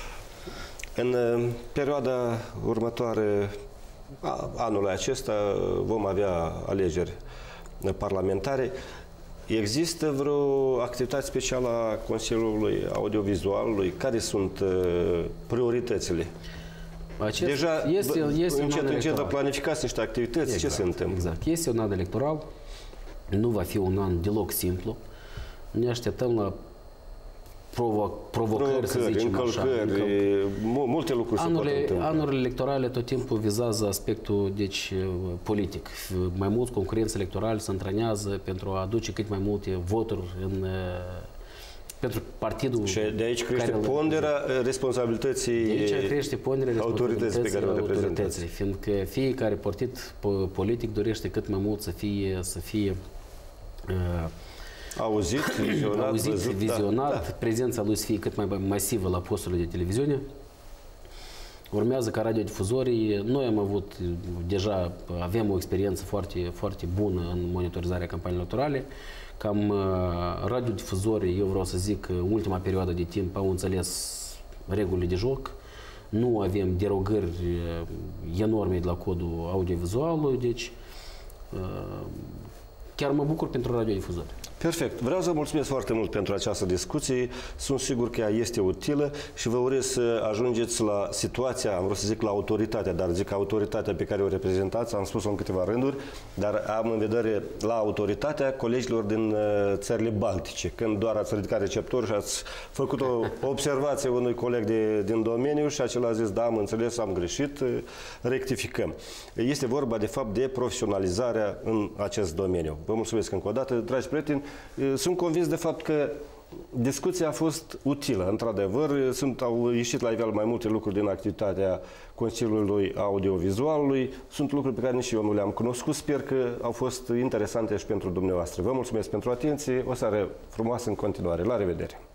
în perioada următoare, anul acesta, vom avea alegeri parlamentare. Există vreo activitate specială a Consiliului Audiovizualului? Care sunt prioritățile? Acest Deja este, este încet, încet planificați niște activități. Exact, ce se întâmplă? Exact. Este un an electoral. Nu va fi un an deloc simplu. Ne așteptăm la provo provocări, provocări, să zicem încălcări, așa. Încălcări. Multe lucruri anurile, se pot întâmpla. Anurile electorale tot timpul vizează aspectul deci, politic. Mai mulți concurenți electorali se întrănează pentru a aduce cât mai multe voturi în, pentru partidul. Și de aici crește ponderea responsabilității. De aici crește ponderea autorității pe care o reprezentați. Fiindcă fiecare partid politic dorește cât mai mult să fie, să fie uh, auzit, vizionat, auzit, văzut, vizionat da, da. prezența lui să fie cât mai masivă la posturile de televiziune. Urmează ca radiodifuzorii. Noi am avut deja, avem o experiență foarte, foarte bună în monitorizarea campaniilor electorale. Cam radiodifuzorii, eu vreau să zic, în ultima perioadă de timp au înțeles regulile de joc. Nu avem derogări enorme de la codul audiovizualului, deci chiar mă bucur pentru radiodifuzori. Perfect. Vreau să mulțumesc foarte mult pentru această discuție. Sunt sigur că ea este utilă și vă urez să ajungeți la situația, am vrut să zic la autoritatea, dar zic autoritatea pe care o reprezentați, am spus-o în câteva rânduri, dar am în vedere la autoritatea colegilor din țările Baltice, când doar ați ridicat receptorul și ați făcut o observație unui coleg de, din domeniu și acela a zis, da, am înțeles, am greșit, rectificăm. Este vorba, de fapt, de profesionalizarea în acest domeniu. Vă mulțumesc încă o dată, dragi prieteni. Sunt convins de fapt că discuția a fost utilă, într-adevăr. Sunt, au ieșit la iveală mai multe lucruri din activitatea Consiliului Audiovizualului. Sunt lucruri pe care nici eu nu le-am cunoscut. Sper că au fost interesante și pentru dumneavoastră. Vă mulțumesc pentru atenție. O seară frumoasă în continuare. La revedere!